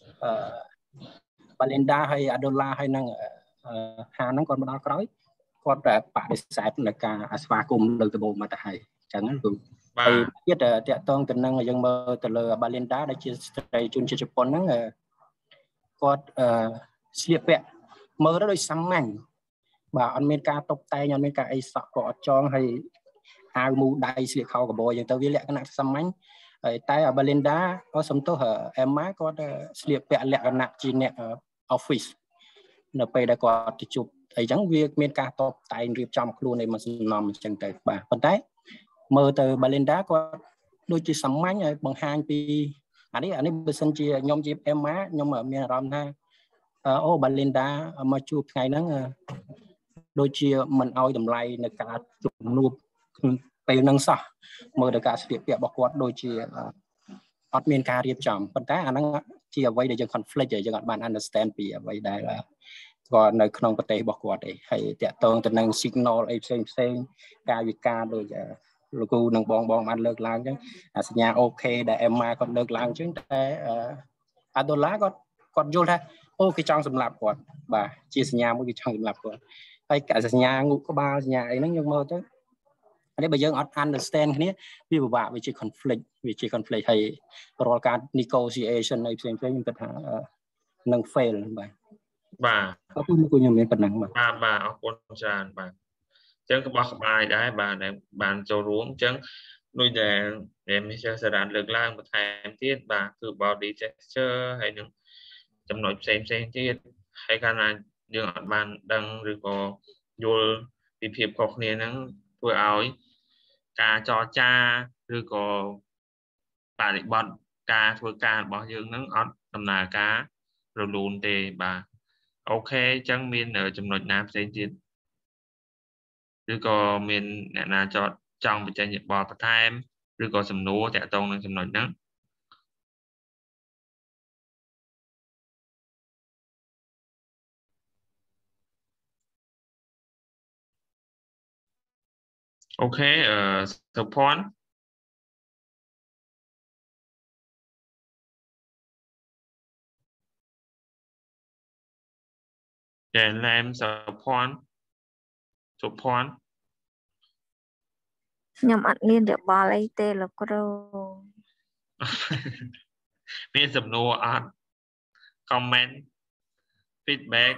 បាឡេនដាហើយអាដុល្លារហើយនឹងហាហ្នឹងគាត់មកដល់ក្រោយគាត់តែបដិសេធនៅការស្វាគមន៍លើកដំបូងមកទៅហើយអញ្ចឹងគឺហើយទៀតតាក់ទងទៅនឹងយើងមើលទៅលើបាឡេនដាដែលជាស្ត្រីជនជាតិជប៉ុនហ្នឹងគាត់ស្លៀកពាក់មើលទៅដូចសាមញ្ញបាទអត់មានការតុបតែងអត់មានការអីសក់ក៏អត់ចងហើយអាវមូដៃស្លៀកខោកបោអញ្ចឹងទៅវាលក្ខណៈសាមញ្ញហើយតែបាឡេនដាក៏សំទោសអេម៉ាគាត់ស្លៀកពាក់លក្ខណៈជាអ្នក office នៅពេលដែលគាត់ទៅជួបអីចឹងវាមានការតបតែងរៀបចំខ្លួនឲ្យមកសំណំអញ្ចឹងទៅបាទប៉ុន្តែមើលទៅ Belinda គាត់ដូចជាសាមញ្ញឲ្យបង្ហាញពីអានេះបើសិនជាខ្ញុំជា Emma ខ្ញុំមានអារម្មណ៍ថាអូ Belinda មកជួបថ្ងៃហ្នឹងដូចជាមិនឲ្យតម្លៃនៅការជំនួបពេលហ្នឹងសោះមើលទៅការស្លៀកពាក់របស់គាត់ដូចជាអត់មានការរៀបចំប៉ុន្តែអាហ្នឹងជាអ្វីដែលយើង conflict យើងអត់បាន understand ពីអ្វីដែលគាត់នៅក្នុងប្រទេសរបស់គាត់ឯងហើយតាក់ទងទៅនឹង signal អីផ្សេងកាយវិការដូចលោកគ្រូនឹងបងបានលើកឡើងអញ្ចឹងអាសញ្ញាអូខេដែល Emma គាត់លើកឡើងអញ្ចឹងតែអាដុល្លារគាត់យល់ថាអូគេចង់សម្លាប់គាត់បាទជាសញ្ញាមួយគេចង់សម្លាប់គាត់ហើយសញ្ញាងូកក្បាលសញ្ញាអីហ្នឹងយើងមើលទៅនេះបើយើងអត់ understand គ្នាវាពិបាកវាជា conflict ហើយរាល់ការ negotiation អីផ្សេងខ្ញុំគិតថានឹង fail បាទអរគុណខ្ញុំមានប៉ុណ្ណឹងបាទអរគុណច្រើនបាទអញ្ចឹងក្បោះក្បាយដែរបាទបានចូលរួមអញ្ចឹងដូចដែល Mr. Saran លើកឡើងបន្ថែមទៀតបាទគឺ body gesture ហើយនឹងចំណុចផ្សេងទៀតហើយកាលណាយើងអត់បានដឹងឬក៏យល់ពីភាពខុសគ្នាហ្នឹងធ្វើឲ្យការចរចាឬក៏បរិបត្តិការធ្វើការរបស់យើងហ្នឹងអត់ដំណើរការរលូនទេបាទអូខេអញ្ចឹងមានចំណុចណាផ្សេងទៀតឬក៏មានអ្នកណាចង់បញ្ចេញយោបល់បន្ថែមឬក៏សំណួរតាក់ទងនឹងចំណុចហ្នឹងអូខេសុភ័ណ្ឌចាឡែមសុភ័ណ្ឌខ្ញុំអត់មានយោបល់អីទេលោកគ្រូមានសំណួរអត់ comment feedback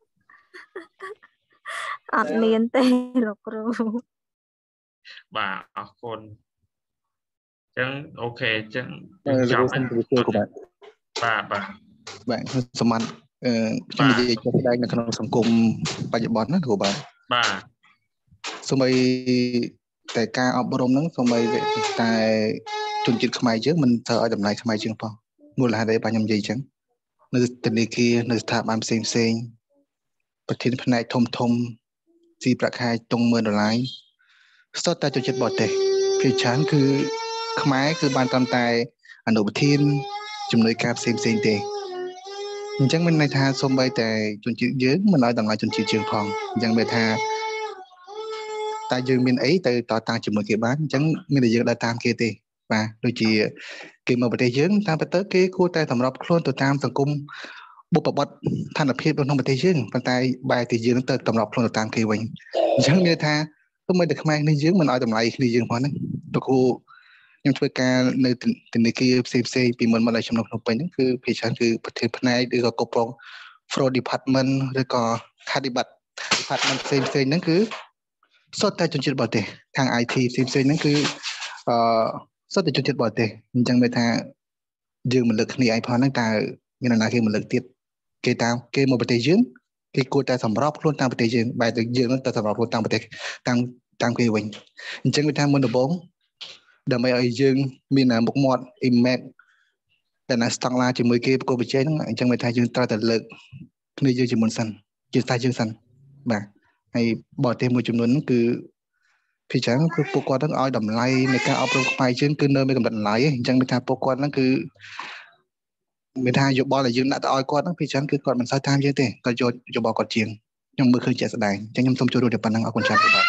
អត់មានទេលោកគ្រូបាទអរគុណអញ្ចឹងអូខេអញ្ចឹងចប់ហើយបាទសម្បត្តិខ្ញុំនិយាយជាក់ស្ដែងនៅក្នុងសង្គមបច្ចុប្បន្នណាគ្រូបាទសូម្បីតែការអប់រំហ្នឹងសូម្បីតែជនជាតិខ្មែរយើងមិនត្រូវឲ្យតម្លៃខ្មែរជាងផងមូលហេតុអីបាទខ្ញុំនិយាយអញ្ចឹងនៅធនាគារនៅស្ថាប័នផ្សេងប្រធានផ្នែកធំស៊ីប្រាក់ខែតុង$10,000ស្ទើរតែជនជាតិបរទេសភាគច្រើនគឺខ្មែរគឺបានត្រឹមតែអនុប្រធានជំនួយការផ្សេងទេអញ្ចឹងមានន័យថាសូម្បីតែជនជាតិយើងមិនឲ្យតម្លៃជនជាតិយើងផងអញ្ចឹងមានថាតែយើងមានអីទៅតតាំងជាមួយគេបានអញ្ចឹងមានតែយើងដើរតាមគេទេបាទដូចជាគេមកប្រទេសយើងតាមពិតទៅគេគួរតែសម្របខ្លួនទៅតាមសង្គមបុព្វបុត្រឋានភាពក្នុងប្រទេសយើងប៉ុន្តែបែរជាយើងទៅសម្របខ្លួនទៅតាមគេវិញអញ្ចឹងមានថាទោះបីតែខ្មែរនេះយើងមិនឲ្យតម្លៃគ្នាយើងផងហ្នឹងតើគូខ្ញុំធ្វើការនៅធនាគារផ្សេងពីមុនមកដល់ខ្ញុំនៅភ្នំពេញហ្នឹងគឺភាគច្រើនគឺប្រធានផ្នែកឬក៏គ្រប់គ្រង fraud department ឬក៏ department ផ្សេងហ្នឹងគឺសុទ្ធតែជនជាតិបរទេសខាង IT ផ្សេងហ្នឹងគឺសុទ្ធតែជនជាតិបរទេសអញ្ចឹងមានថាយើងមិនលើកគ្នាឯងផងហ្នឹងតើមាននរណាគេមិនលើកទៀតគេមកប្រទេសយើងគេគួរតែសម្របខ្លួនតាមប្រទេសយើងបែរទៅយើងនឹងទៅសម្របខ្លួនតាមប្រទេសតាមគេវិញអញ្ចឹងវាថាមុនដំបូងដើម្បីឲ្យយើងមានមុខមាត់ image ដែលណាស្តង់ឡាជាមួយគេប្រកបប្រជែងហ្នឹងអញ្ចឹងវាថាយើងត្រូវតែលើកគ្នាយើងជាមុនសិនជាស្ដេចយើងសិនបាទហើយបរទេសមួយចំនួនហ្នឹងគឺពីច្រើនគឺពួកគាត់ហ្នឹងឲ្យតម្លៃនៃការអប់រំខ្មែរយើងគឺនៅមានកម្រិតតម្លៃអញ្ចឹងមានថាពួកគាត់ហ្នឹងគឺមានថាយោបល់ដែលយើងដាក់ទៅឲ្យគាត់ហ្នឹងពីច្រើនគឺគាត់មិនសូវតាមយើងទេគាត់យកយោបល់គាត់ជាងខ្ញុំមើលឃើញជាក់ស្ដែងអញ្ចឹងខ្ញុំសូមចូលរួមតែប៉ុណ្្នឹងអរគុណច្រើនបាទ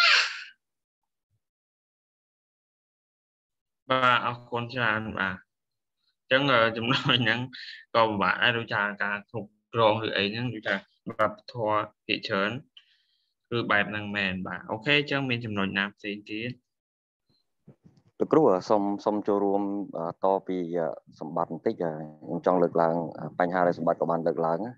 បាទអរគុណច្រើនបាទអញ្ចឹងចំណុចហ្នឹងក៏ពិបាកដែរដូចថាការគ្រប់គ្រងឬអីហ្នឹងដូចថាវប្បធម៌ភាគច្រើនគឺបែបហ្នឹងមែនបាទអូខេអញ្ចឹងមានចំណុចណាផ្សេងទៀតលោកគ្រូសូមចូលរួមតពីសម្បត្តិបន្តិចខ្ញុំចង់លើកឡើងបញ្ហាដែលសម្បត្តិក៏បានលើកឡើង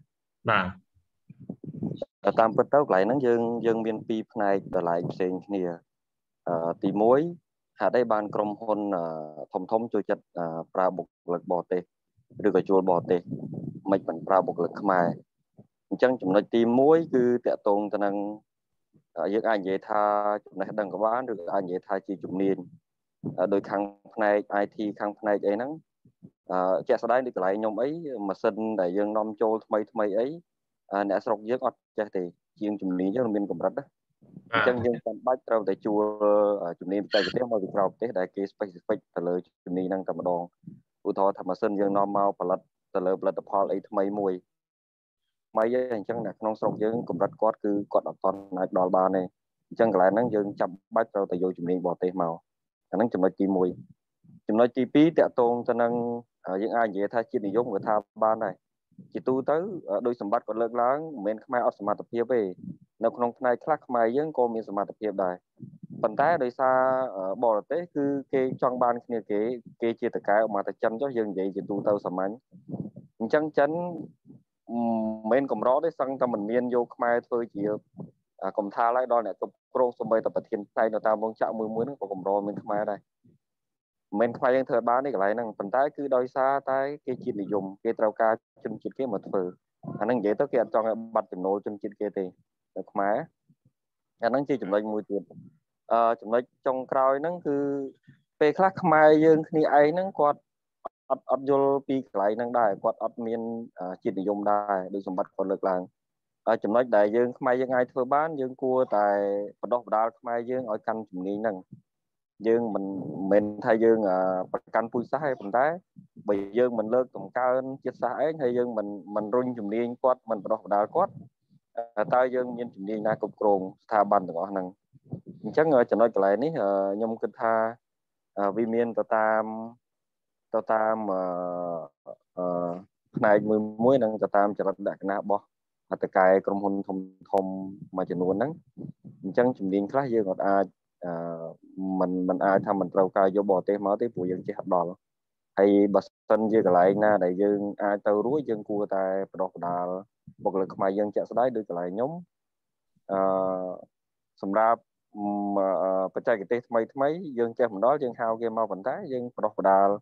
បាទតាមពិតទៅកន្លែងហ្នឹងយើងមានពីរផ្នែកតម្លៃផ្សេងគ្នាទី1ហេតុអីបានក្រុមហ៊ុនធំចូលចិត្តប្រើបុគ្គលិកបរទេសឬក៏ជួលបរទេសមិនប្រើបុគ្គលិកខ្មែរអញ្ចឹងចំណុចទី1គឺតកតងទៅនឹងយើងអាចនិយាយថាចំណេះដឹងក៏បានឬក៏អាចនិយាយថាជាជំនាញដោយខាងផ្នែក IT ខាងផ្នែកអីហ្នឹងជាក់ស្ដែងដូចកន្លែងខ្ញុំអីម៉ាស៊ីនដែលយើងនាំចូលថ្មីអីអ្នកស្រុកយើងអត់ចេះទេជាងជំនាញយើងមានកម្រិតណាអញ្ចឹងយើងចាំបាច់ត្រូវតែជួលជំនាញបច្ចេកទេសមកពីក្រៅប្រទេសដែលគេ specific ទៅលើជំនាញហ្នឹងតែម្ដងឧទាហរណ៍ថាម៉ាស៊ីនយើងនាំមកផលិតទៅលើផលិតផលអីថ្មីមួយអញ្ចឹងអ្នកក្នុងស្រុកយើងកម្រិតគាត់គឺគាត់អត់ទាន់អាចដល់បានទេអញ្ចឹងកន្លែងហ្នឹងយើងចាំបាច់ត្រូវតែយកជំនាញបរទេសមកអាហ្នឹងចំណុចទី1ចំណុចទី2តកតងទៅនឹងយើងអាចនិយាយថាជាតិនិយមក៏ថាបានដែរជាទូទៅដោយសម្បត្តិគាត់លើកឡើងមិនមែនខ្មែរអត់សមត្ថភាពទេនៅក្នុងផ្នែកខ្លះខ្មែរយើងក៏មានសមត្ថភាពដែរប៉ុន្តែដោយសារបរទេសគឺគេចង់បានគ្នាគេជាតកែមកតែចិនចុះយើងនិយាយជាទូទៅសាមញ្ញអញ្ចឹងចិនមិនមែនកម្រទេសឹងតែមិនមានយកខ្មែរធ្វើជាកំថាលឲ្យដល់អ្នកគ្រប់គ្រងសម្បីតែប្រធានផ្នែកនៅតាមរោងចក្រមួយហ្នឹងក៏កម្រមានខ្មែរដែរមិនមែនខ្មែរយើងធ្វើបានទេកន្លែងហ្នឹងប៉ុន្តែគឺដោយសារតែគេជាតិនិយមគេត្រូវការជនជាតិគេមកធ្វើអាហ្នឹងនិយាយទៅគេអត់ចង់ឲ្យបាត់ចំណូលជនជាតិគេទេនៅខ្មែរអាហ្នឹងជាចំណុចមួយទៀតចំណុចចុងក្រោយហ្នឹងគឺពេលខ្លះខ្មែរយើងគ្នាឯងហ្នឹងគាត់អត់យល់ពីកន្លែងហ្នឹងដែរគាត់អត់មានជាតិនិយមដែរដូចសម្បត្តិគាត់លើកឡើងចំណុចដែលយើងខ្មែរយើងអាចធ្វើបានយើងគួរតែបណ្ដុះបណ្ដាលខ្មែរយើងឲ្យកាន់ជំនាញហ្នឹងយើងមិនមែនថាយើងប្រកាន់ពូជសាសន៍ទេប៉ុន្តែបើយើងមិនលើកតម្កើងជាតិសាសន៍ឯងហើយយើងមិនរុញជំនាញគាត់មិនបណ្ដុះបណ្ដាលគាត់តើយើងមានជំនាញណាគ្រប់គ្រងស្ថាប័នទាំងអស់ហ្នឹងអញ្ចឹងចំណុចកន្លែងនេះខ្ញុំគិតថាវាមានទៅតាមផ្នែកមួយនិងទៅតាមចរិតលក្ខណៈរបស់តកែក្រុមហ៊ុនធំមួយចំនួនហ្នឹងអញ្ចឹងជំនាញខ្លះយើងអត់អាចមិនអាចថាមិនត្រូវការយកបរទេសមកទេព្រោះយើងចេះអត់ដល់ហើយបើសិនជាកន្លែងណាដែលយើងអាចទៅរួចយើងគួរតែបណ្ដុះបណ្ដាលបុគ្គលិកខ្មែរយើងជាក់ស្ដែងដូចកន្លែងខ្ញុំសម្រាប់បច្ចេកទេសថ្មីយើងចេះមិនដល់យើងហៅគេមកប៉ុន្តែយើងបណ្ដុះបណ្ដាល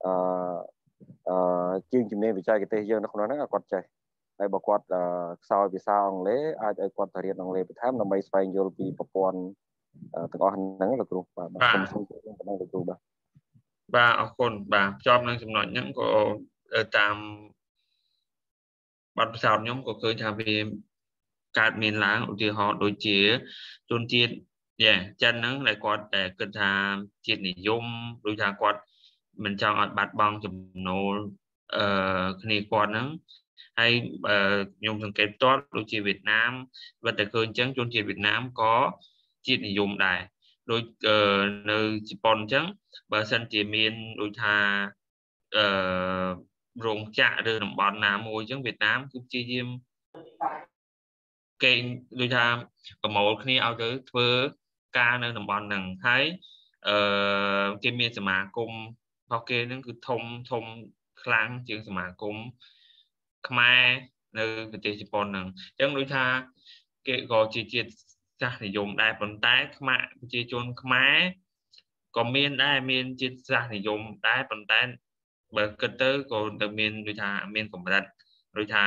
ជាងជំនាញបច្ចេកទេសយើងនៅក្នុងហ្នឹងឲ្យគាត់ចេះហើយបើគាត់ខ្សោយភាសាអង់គ្លេសអាចឲ្យគាត់ទៅរៀនអង់គ្លេសបន្ថែមដើម្បីស្វែងយល់ពីប្រព័ន្ធទាំងអស់ហ្នឹងលោកគ្រូបាទសូមជម្រាបប៉ុណ្ណឹងលោកគ្រូបាទអរគុណបាទភ្ជាប់នឹងចំណុចហ្នឹងក៏តាមបទពិសោធន៍ខ្ញុំក៏ឃើញថាវាកើតមានឡើងឧទាហរណ៍ដូចជាជនជាតិចិនហ្នឹងដែលគាត់តែគិតថាជាតិនិយមដូចថាគាត់មិនចង់ឲ្យបាត់បង់ចំណូលគ្នាគាត់ហ្នឹងហើយខ្ញុំសង្កេតផ្ទាល់ដូចជាវៀតណាមបើតែឃើញអញ្ចឹងជនជាតិវៀតណាមក៏ជាតិនិយមដែរដូចនៅជប៉ុនអញ្ចឹងបើសិនជាមានដូចថារោងចក្រឬតំបន់ណាមួយអញ្ចឹងវៀតណាមគឺព្យាយាមគេដូចថាប្រមូលគ្នាឲ្យទៅធ្វើការនៅតំបន់ហ្នឹងហើយគេមានសមាគមរបស់គេហ្នឹងគឺធំខ្លាំងជាងសមាគមខ្មែរនៅប្រទេសជប៉ុនហ្នឹងអញ្ចឹងដូចថាគេក៏ជាជាតិសាសនិយមដែរប៉ុន្តែប្រជាជនខ្មែរក៏មានដែរមានជាតិសាសនិយមដែរប៉ុន្តែបើគិតទៅក៏ទៅមានដូចថាមានកម្រិតដូចថា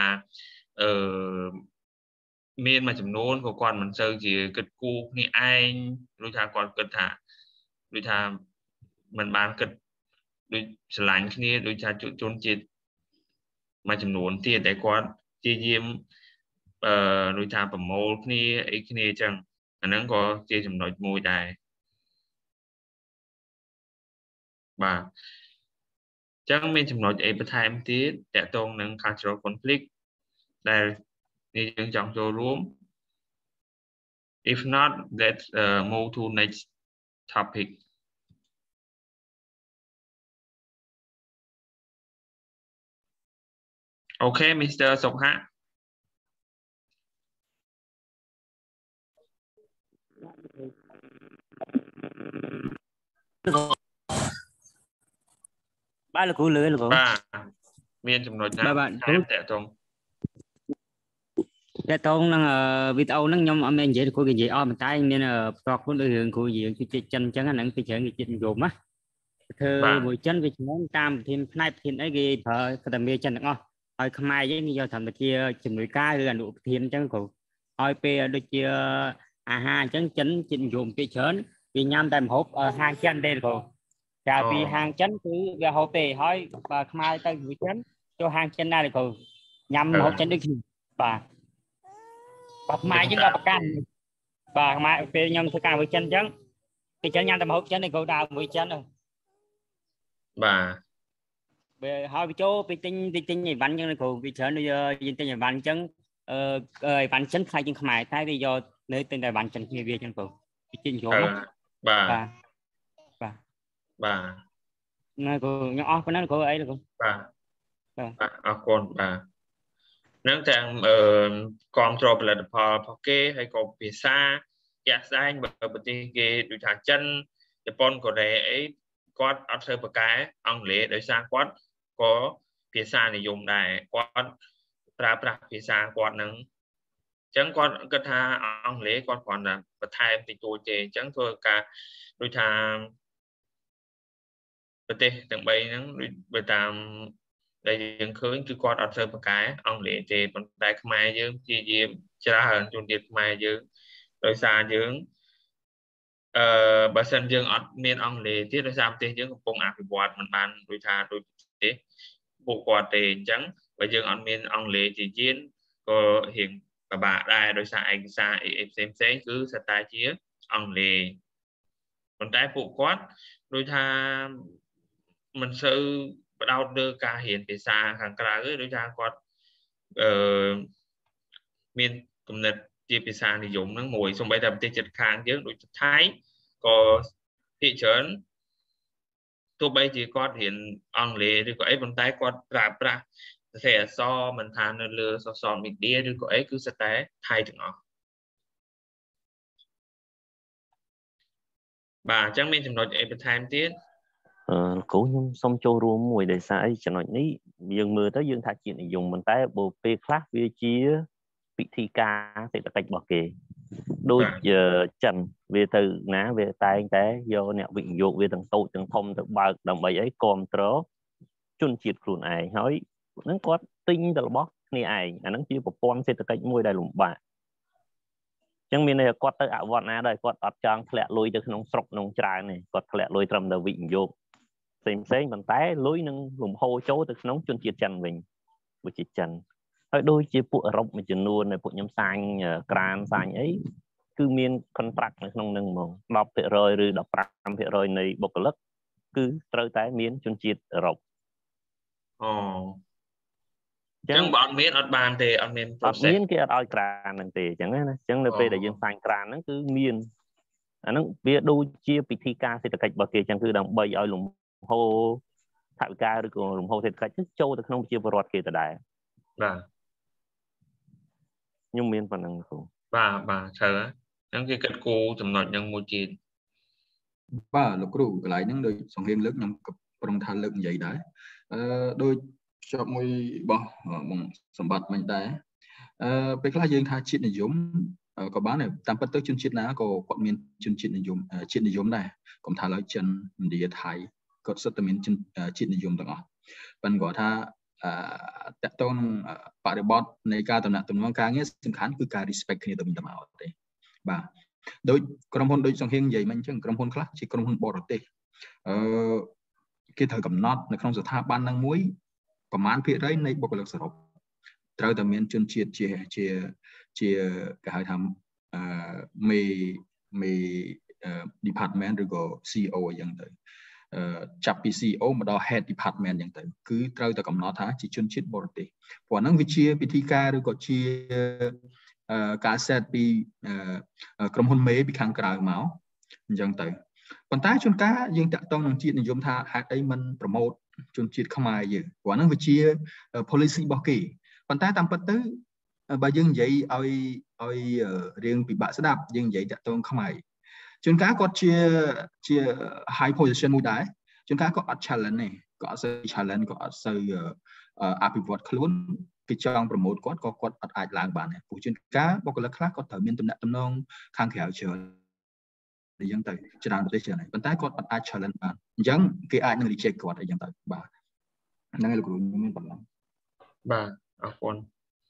មានមួយចំនួនក៏គាត់មិនសូវជាគិតគូរគ្នាឯងដូចថាគាត់គិតថាដូចថាមិនបានគិតដូចស្រឡាញ់គ្នាដូចថាជនជាតិមួយចំនួនទៀតតែគាត់ព្យាយាមដូចថាប្រមូលគ្នាអីគ្នាអញ្ចឹងអាហ្នឹងក៏ជាចំណុចមួយដែរបាទអញ្ចឹងមានចំណុចអីបន្ថែមទៀតតកតងនឹង cultural conflict ដែលយើងចង់ចូលរួម if not let's move to next topic okay Mr. សុខៈបាទលោកគ្រូលឿនលោកគ្រូបាទមានចំណុចណាតាមតកតងនឹងវីដេអូហ្នឹងខ្ញុំអត់មាននិយាយគ្រូនិយាយអស់ប៉ុន្តែមានផ្ទាល់ខ្លួនដូចរឿងគ្រូយើងជួយចិនអញ្ចឹងហ្នឹងពីច្រើនគេចិត្តនិយមណាធ្វើមួយចិនវាច្រើនតាមប្រធានផ្នែកប្រធានអីគេប្រើកតាមីចិនទាំងអស់ហើយខ្មែរយើងគេយកត្រឹមតែជាជំនួយការឬអនុប្រធានអញ្ចឹងគ្រូឲ្យពេលដូចជាអាហារអញ្ចឹងចិនចិត្តនិយមពីច្រើនវាញ៉ាំតែម្ហូបហាងចិនទេគ្រូកាលពីហាងចិនគឺវាហូបទេហើយបើខ្មែរទៅជាមួយចិនចូលហាងចិនដែរគ្រូញ៉ាំម្ហូបចិនដូចគ្នាបាទបាទខ្មែរយើងក៏ប្រកាន់បាទខ្មែរពេលខ្ញុំធ្វើការមួយចិនអញ្ចឹងពីចិនញ៉ាំតែម្ហូបចិនឯងគ្រូដើរមួយចិនបាទពេលហើយវាចូលពីទិញអីវ៉ាន់អញ្ចឹងគ្រូវាច្រើនដូចយើងទិញអីវ៉ាន់អញ្ចឹងអីវ៉ាន់ចិនខ្លាចជាងខ្មែរតែវាយកនៅទិញតែអីវ៉ាន់ចិនគ្នាវាអញ្ចឹងគ្រូវាជិះយកបាទណាគ្រូខ្ញុំអស់ប៉ុណ្ណឹងគ្រូអីគ្រូបាទអរគុណបាទនឹងទាំងគាំទ្រផលិតផលរបស់គេហើយក៏ភាសាជាក់ស្ដែងបើប្រទេសគេដូចថាចិនជប៉ុនកូរ៉េអីគាត់អត់ធ្វើប្រកែអង់គ្លេសដោយសារគាត់ក៏ភាសានិយមដែរគាត់ប្រើប្រាស់ភាសាគាត់នឹងអញ្ចឹងគាត់គិតថាអង់គ្លេសគាត់គ្រាន់តែបន្ថែមតិចតួចទេអញ្ចឹងធ្វើការដូចថាប្រទេសទាំង3ហ្នឹងដូចតាមដែលយើងឃើញគឺគាត់អត់ធ្វើប្រកែអង់គ្លេសទេប៉ុន្តែខ្មែរយើងព្យាយាមច្រើនជនជាតិខ្មែរយើងដោយសារយើងបើសិនយើងអត់មានអង់គ្លេសទៀតដោយសារប្រទេសយើងកំពុងអភិវឌ្ឍមិនបានដូចថាដូចប្រទេសពួកគាត់ទេអញ្ចឹងបើយើងអត់មានអង់គ្លេសជាយានក៏រៀងពិបាកដែរដោយសារឯកសារផ្សេងគឺស្ថិតតែជាអង់គ្លេសប៉ុន្តែពួកគាត់ដូចថាមិនសូវបដោតលើការរៀនភាសាខាងក្រៅទេដូចថាគាត់មានគំនិតជាភាសានិយមហ្នឹងមួយសូម្បីតែប្រទេសជិតខាងយើងដូចថៃក៏ភាគច្រើនទោះបីជាគាត់រៀនអង់គ្លេសឬក៏អីប៉ុន្តែគាត់ប្រើប្រាស់សរសេរអក្សរមិនថានៅលើ social media ឬក៏អីគឺសិតតែថៃទាំងអស់បាទអញ្ចឹងមានចំណុចអីបន្ថែមទៀតគ្រូខ្ញុំសូមចូលរួមមួយដោយសារអីចំណុចនេះយើងមើលទៅយើងថាជាតិនិយមប៉ុន្តែបើពេលខ្លះវាជាពិធីការសេដ្ឋកិច្ចរបស់គេដូចចិនវាទៅណាវាតែងតែយកអ្នកវិនិយោគវាទាំងតូចទាំងធំទៅបើកដើម្បីអីគ្រប់គ្រងជនជាតិខ្លួនឯងហើយហ្នឹងគាត់ទិញទៅរបស់គ្នាឯងអាហ្នឹងជាប្រព័ន្ធសេដ្ឋកិច្ចមួយដែលលំបាកអញ្ចឹងមានន័យថាគាត់ទៅអវត្តណាដែរគាត់អត់ចង់ធ្លាក់លុយទៅក្នុងស្រុកក្នុងច្រើនទេគាត់ធ្លាក់លុយត្រឹមតែវិនិយោគផ្សេងប៉ុន្តែលុយនឹងលំហូរចូលទៅក្នុងជនជាតិចិនវិញដូចជាចិនហើយដូចជាពួកអឺរ៉ុបមួយចំនួននៃពួកខ្ញុំសាញក្រានសាញអីគឺមាន contract នៅក្នុងនឹងហ្មង 10% ឬ 15% នៃបុគ្គលិកគឺត្រូវតែមានជនជាតិអឺរ៉ុបអញ្ចឹងបើអត់មានអត់បានទេអត់មាន process មានគេអត់ឲ្យក្រានហ្នឹងទេអញ្ចឹងណាអញ្ចឹងនៅពេលដែលយើងសាញក្រានហ្នឹងគឺមានអាហ្នឹងវាដូចជាពិធីការសេដ្ឋកិច្ចរបស់គេអញ្ចឹងគឺដើម្បីឲ្យលំហូរថវិកាឬក៏លំហូរសេដ្ឋកិច្ចចូលទៅក្នុងប្រជាពលរដ្ឋគេដដែលបាទខ្ញុំមានប៉ុណ្ណឹងគ្រូបាទត្រូវហ្នឹងគេគិតគូចំណុចហ្នឹងមួយទៀតបាទលោកគ្រូកន្លែងហ្នឹងដូចសង្ឃាមលើកខ្ញុំក៏ប្រងថាលើកនិយាយដែរដូចជាប់មួយរបស់បងសម្បត្តិមិញដែរពេលខ្លះយើងថាជាតិនិយមក៏បានដែរតាមពិតទៅជនជាតិណាក៏គាត់មានជនជាតិនិយមដែរកុំថាឡើយចិនឥណ្ឌាថៃគាត់សុទ្ធតែមានជាតិនិយមទាំងអស់ប៉ុន្តែគាត់ថាតកតងបរិបទនៃការតំណាក់តំណងការងារសំខាន់គឺការ respect គ្នាទៅវិញទៅមកទេបាទដូចក្រុមហ៊ុនដូចសង្ឃាមនិយាយមិញអញ្ចឹងក្រុមហ៊ុនខ្លះជាក្រុមហ៊ុនបរទេសគេត្រូវកំណត់នៅក្នុងស្ថាប័នហ្នឹងមួយប្រមាណភាគរយនៃបុគ្គលិកសរុបត្រូវតែមានជនជាតិជាគេហៅថាមេ department ឬក៏ CEO អញ្ចឹងទៅចាប់ពី CEO មកដល់ head department អញ្ចឹងទៅគឺត្រូវតែកំណត់ថាជាជនជាតិបរទេសព្រោះហ្នឹងវាជាពិធីការឬក៏ជាការ set ពីក្រុមហ៊ុនមេពីខាងក្រៅមកអញ្ចឹងទៅប៉ុន្តែជួនកាលយើងតាក់ទងនឹងជាតិនិយមថាហេតុអីមិនប្រម៉ូតជនជាតិខ្មែរយើងព្រោះហ្នឹងវាជា policy របស់គេប៉ុន្តែតាមពិតទៅបើយើងនិយាយឲ្យរៀងពិបាកស្ដាប់យើងនិយាយតាក់ទងខ្មែរជួនកាលគាត់ជា high position មួយដែរជួនកាលគាត់អត់ challenge ទេគាត់អត់សូវ challenge គាត់អត់សូវអភិវឌ្ឍខ្លួនគេចង់ប្រម៉ូតគាត់ក៏គាត់អត់អាចឡើងបានដែរព្រោះជួនកាលបុគ្គលិកខ្លះគាត់ត្រូវមានទំនាក់ទំនងខាងក្រៅច្រើនអញ្ចឹងទៅច្រើនប្រទេសច្រើនហើយប៉ុន្តែគាត់អត់អាច challenge បានអញ្ចឹងគេអាចនឹង reject គាត់អីចឹងទៅបាទហ្នឹងហើយលោកគ្រូខ្ញុំមានប៉ុណ្ណឹងបាទអរគុណ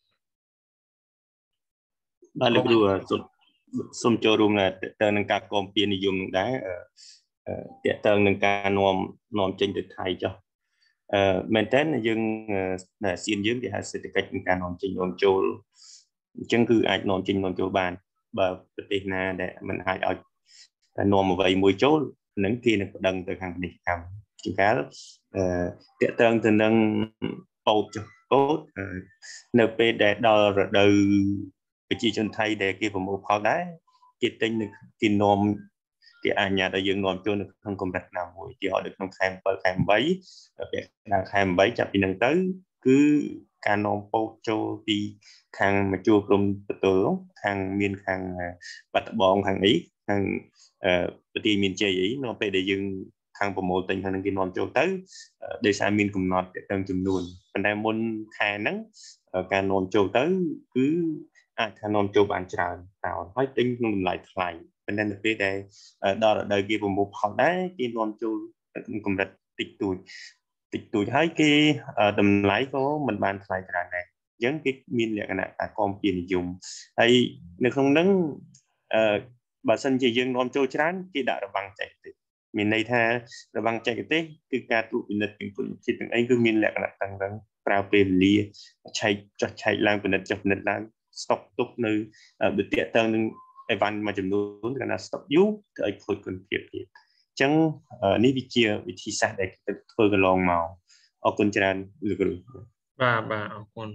បាទលោកគ្រូសូមចូលរួមទៅនឹងការគាំពៀនិយមនឹងដែរតើតើនឹងការនាំចេញទៅថៃចុះមែនតើយើងអាស៊ានយើងគេហៅសេដ្ឋកិច្ចក្នុងការនាំចេញនាំចូលអញ្ចឹងគឺអាចនាំចេញនាំចូលបានបើប្រទេសណាដែលមិនអាចឲ្យនាំអ្វីមួយចូលនឹងគេនឹងប្តឹងទៅខាងពាណិជ្ជកម្មជាងកាលតើតើទៅនឹងពោតចុះពោតនៅពេលដែលដល់រដូវប្រជាជនថៃដែលគេប្រមូលផលដែរគេទិញនៅគេនាំគេអនុញ្ញាតឲ្យយើងនាំចូលនៅក្នុងកម្រិតណាមួយគេហៅនៅក្នុងខែ7ខែ8ពេលដល់ខែ8ចាប់ពីនឹងទៅគឺការនាំពោតចូលពីខាងមជ្ឈក្រមទទួលខាងមានខាងបាត់ដំបងខាងអីខាងប្រទេសមានជ័យអីនៅពេលដែលយើងខាងប្រមូលទិញខាងនឹងគេនាំចូលទៅដោយសារមានកំណត់ទាំងចំនួនប៉ុន្តែមុនខែហ្នឹងការនាំចូលទៅគឺអាចថានាំចូលបានច្រើនតើហើយទិញក្នុងតម្លៃថ្លៃប៉ុន្តែនៅពេលដែលដល់រដូវគេប្រមូលផលដែរគេនាំចូលក្នុងកម្រិតតិចតួចហើយគេតម្លៃក៏មិនបានថ្លៃច្រើនដែរអញ្ចឹងគេមានលក្ខណៈការគាំពៀនិយមហើយនៅក្នុងហ្នឹងបើសិនជាយើងនាំចូលច្រើនគេដាក់របាំងចែកទេសមានន័យថារបាំងចែកទេសគឺការត្រួតពិនិត្យពីគុណជាតិទាំងអីគឺមានលក្ខណៈតឹងរឹងប្រើពេលវេលាឆែកឡើងពិនិត្យឡើងស្តុកទុកនៅវិទ្យាតើនឹងអីវ៉ាន់មួយចំនួនគេថាស្តុកយូរទៅឲ្យខូចគុណភាពទៀតអញ្ចឹងនេះវាជាវិធីសាស្ត្រដែលគេធ្វើកន្លងមកអរគុណច្រើនលោកគ្រូបាទអរគុណ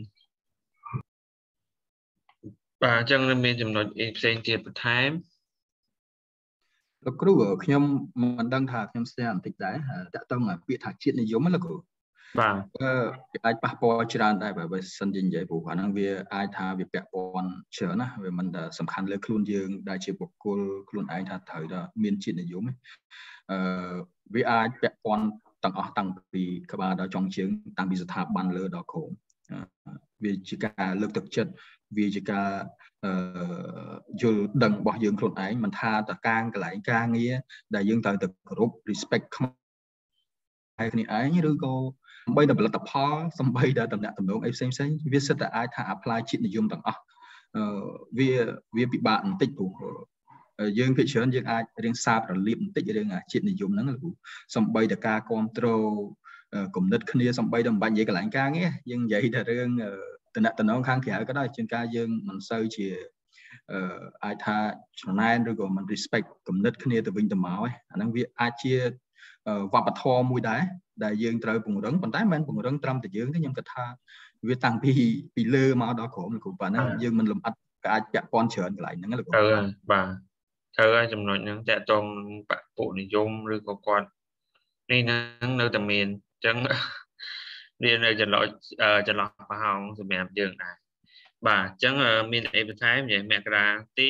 បាទអញ្ចឹងមានចំណុចផ្សេងទៀតបន្ថែមលោកគ្រូខ្ញុំមិនដឹងថាខ្ញុំស្ទើរបន្តិចដែរតើតើពាក្យថាជាតិនិយមលោកគ្រូបាទវាអាចប៉ះពាល់ច្រើនដែរបើសិនជានិយាយព្រោះអាហ្នឹងវាអាចថាវាពាក់ព័ន្ធច្រើនណាវាមិនតែសំខាន់លើខ្លួនយើងដែលជាបុគ្គលខ្លួនឯងថាត្រូវតែមានជាតិនិយមវាអាចពាក់ព័ន្ធទាំងអស់តាំងពីក្បាលដល់ចុងជើងតាំងពីស្ថាប័នលើដល់ក្រោមវាជាការលើកទឹកចិត្តវាជាការយល់ដឹងរបស់យើងខ្លួនឯងមិនថាតើកន្លែងការងារដែលយើងត្រូវតែគោរព respect ខ្មែរគ្នាឯងឬក៏សំបីតែផលិតផលសំបីតែតំណែងតំណងអីផ្សេងវាសិតតែអាចថា apply ជាតិនិយមទាំងអស់វាពិបាកបន្តិចព្រោះយើងភាគច្រើនយើងអាចរៀងសាបរលាបបន្តិចរឿងជាតិនិយមហ្នឹងលោកសំបីតែការគ្រប់គ្រងគំនិតគ្នាសំបីតែមិនបាច់និយាយកន្លែងការងារយើងនិយាយតែរឿងតំណែងតំណងខាងក្រៅក៏ដោយជាងការយើងមិនសូវជាអាចថាចំណែនឬក៏មិន respect គំនិតគ្នាទៅវិញទៅមកឯអាហ្នឹងវាអាចជាវប្បធម៌មួយដែរដែលយើងត្រូវពង្រឹងប៉ុន្តែមិនពង្រឹងត្រឹមតែយើងទេខ្ញុំគិតថាវាតាំងពីលើមកដល់ក្រោមលោកគ្រូបាទហ្នឹងយើងមិនលំអិតក៏អាចពាក់ព័ន្ធច្រើនកន្លែងហ្នឹងលោកគ្រូបាទត្រូវហើយចំណុចហ្នឹងតកតងបពុនិយមឬក៏គាត់នេះហ្នឹងនៅតែមានអញ្ចឹងវានៅចន្លោះប្រហោងសម្រាប់យើងដែរបាទអញ្ចឹងមានអីបន្ថែមនិយាយមករាទី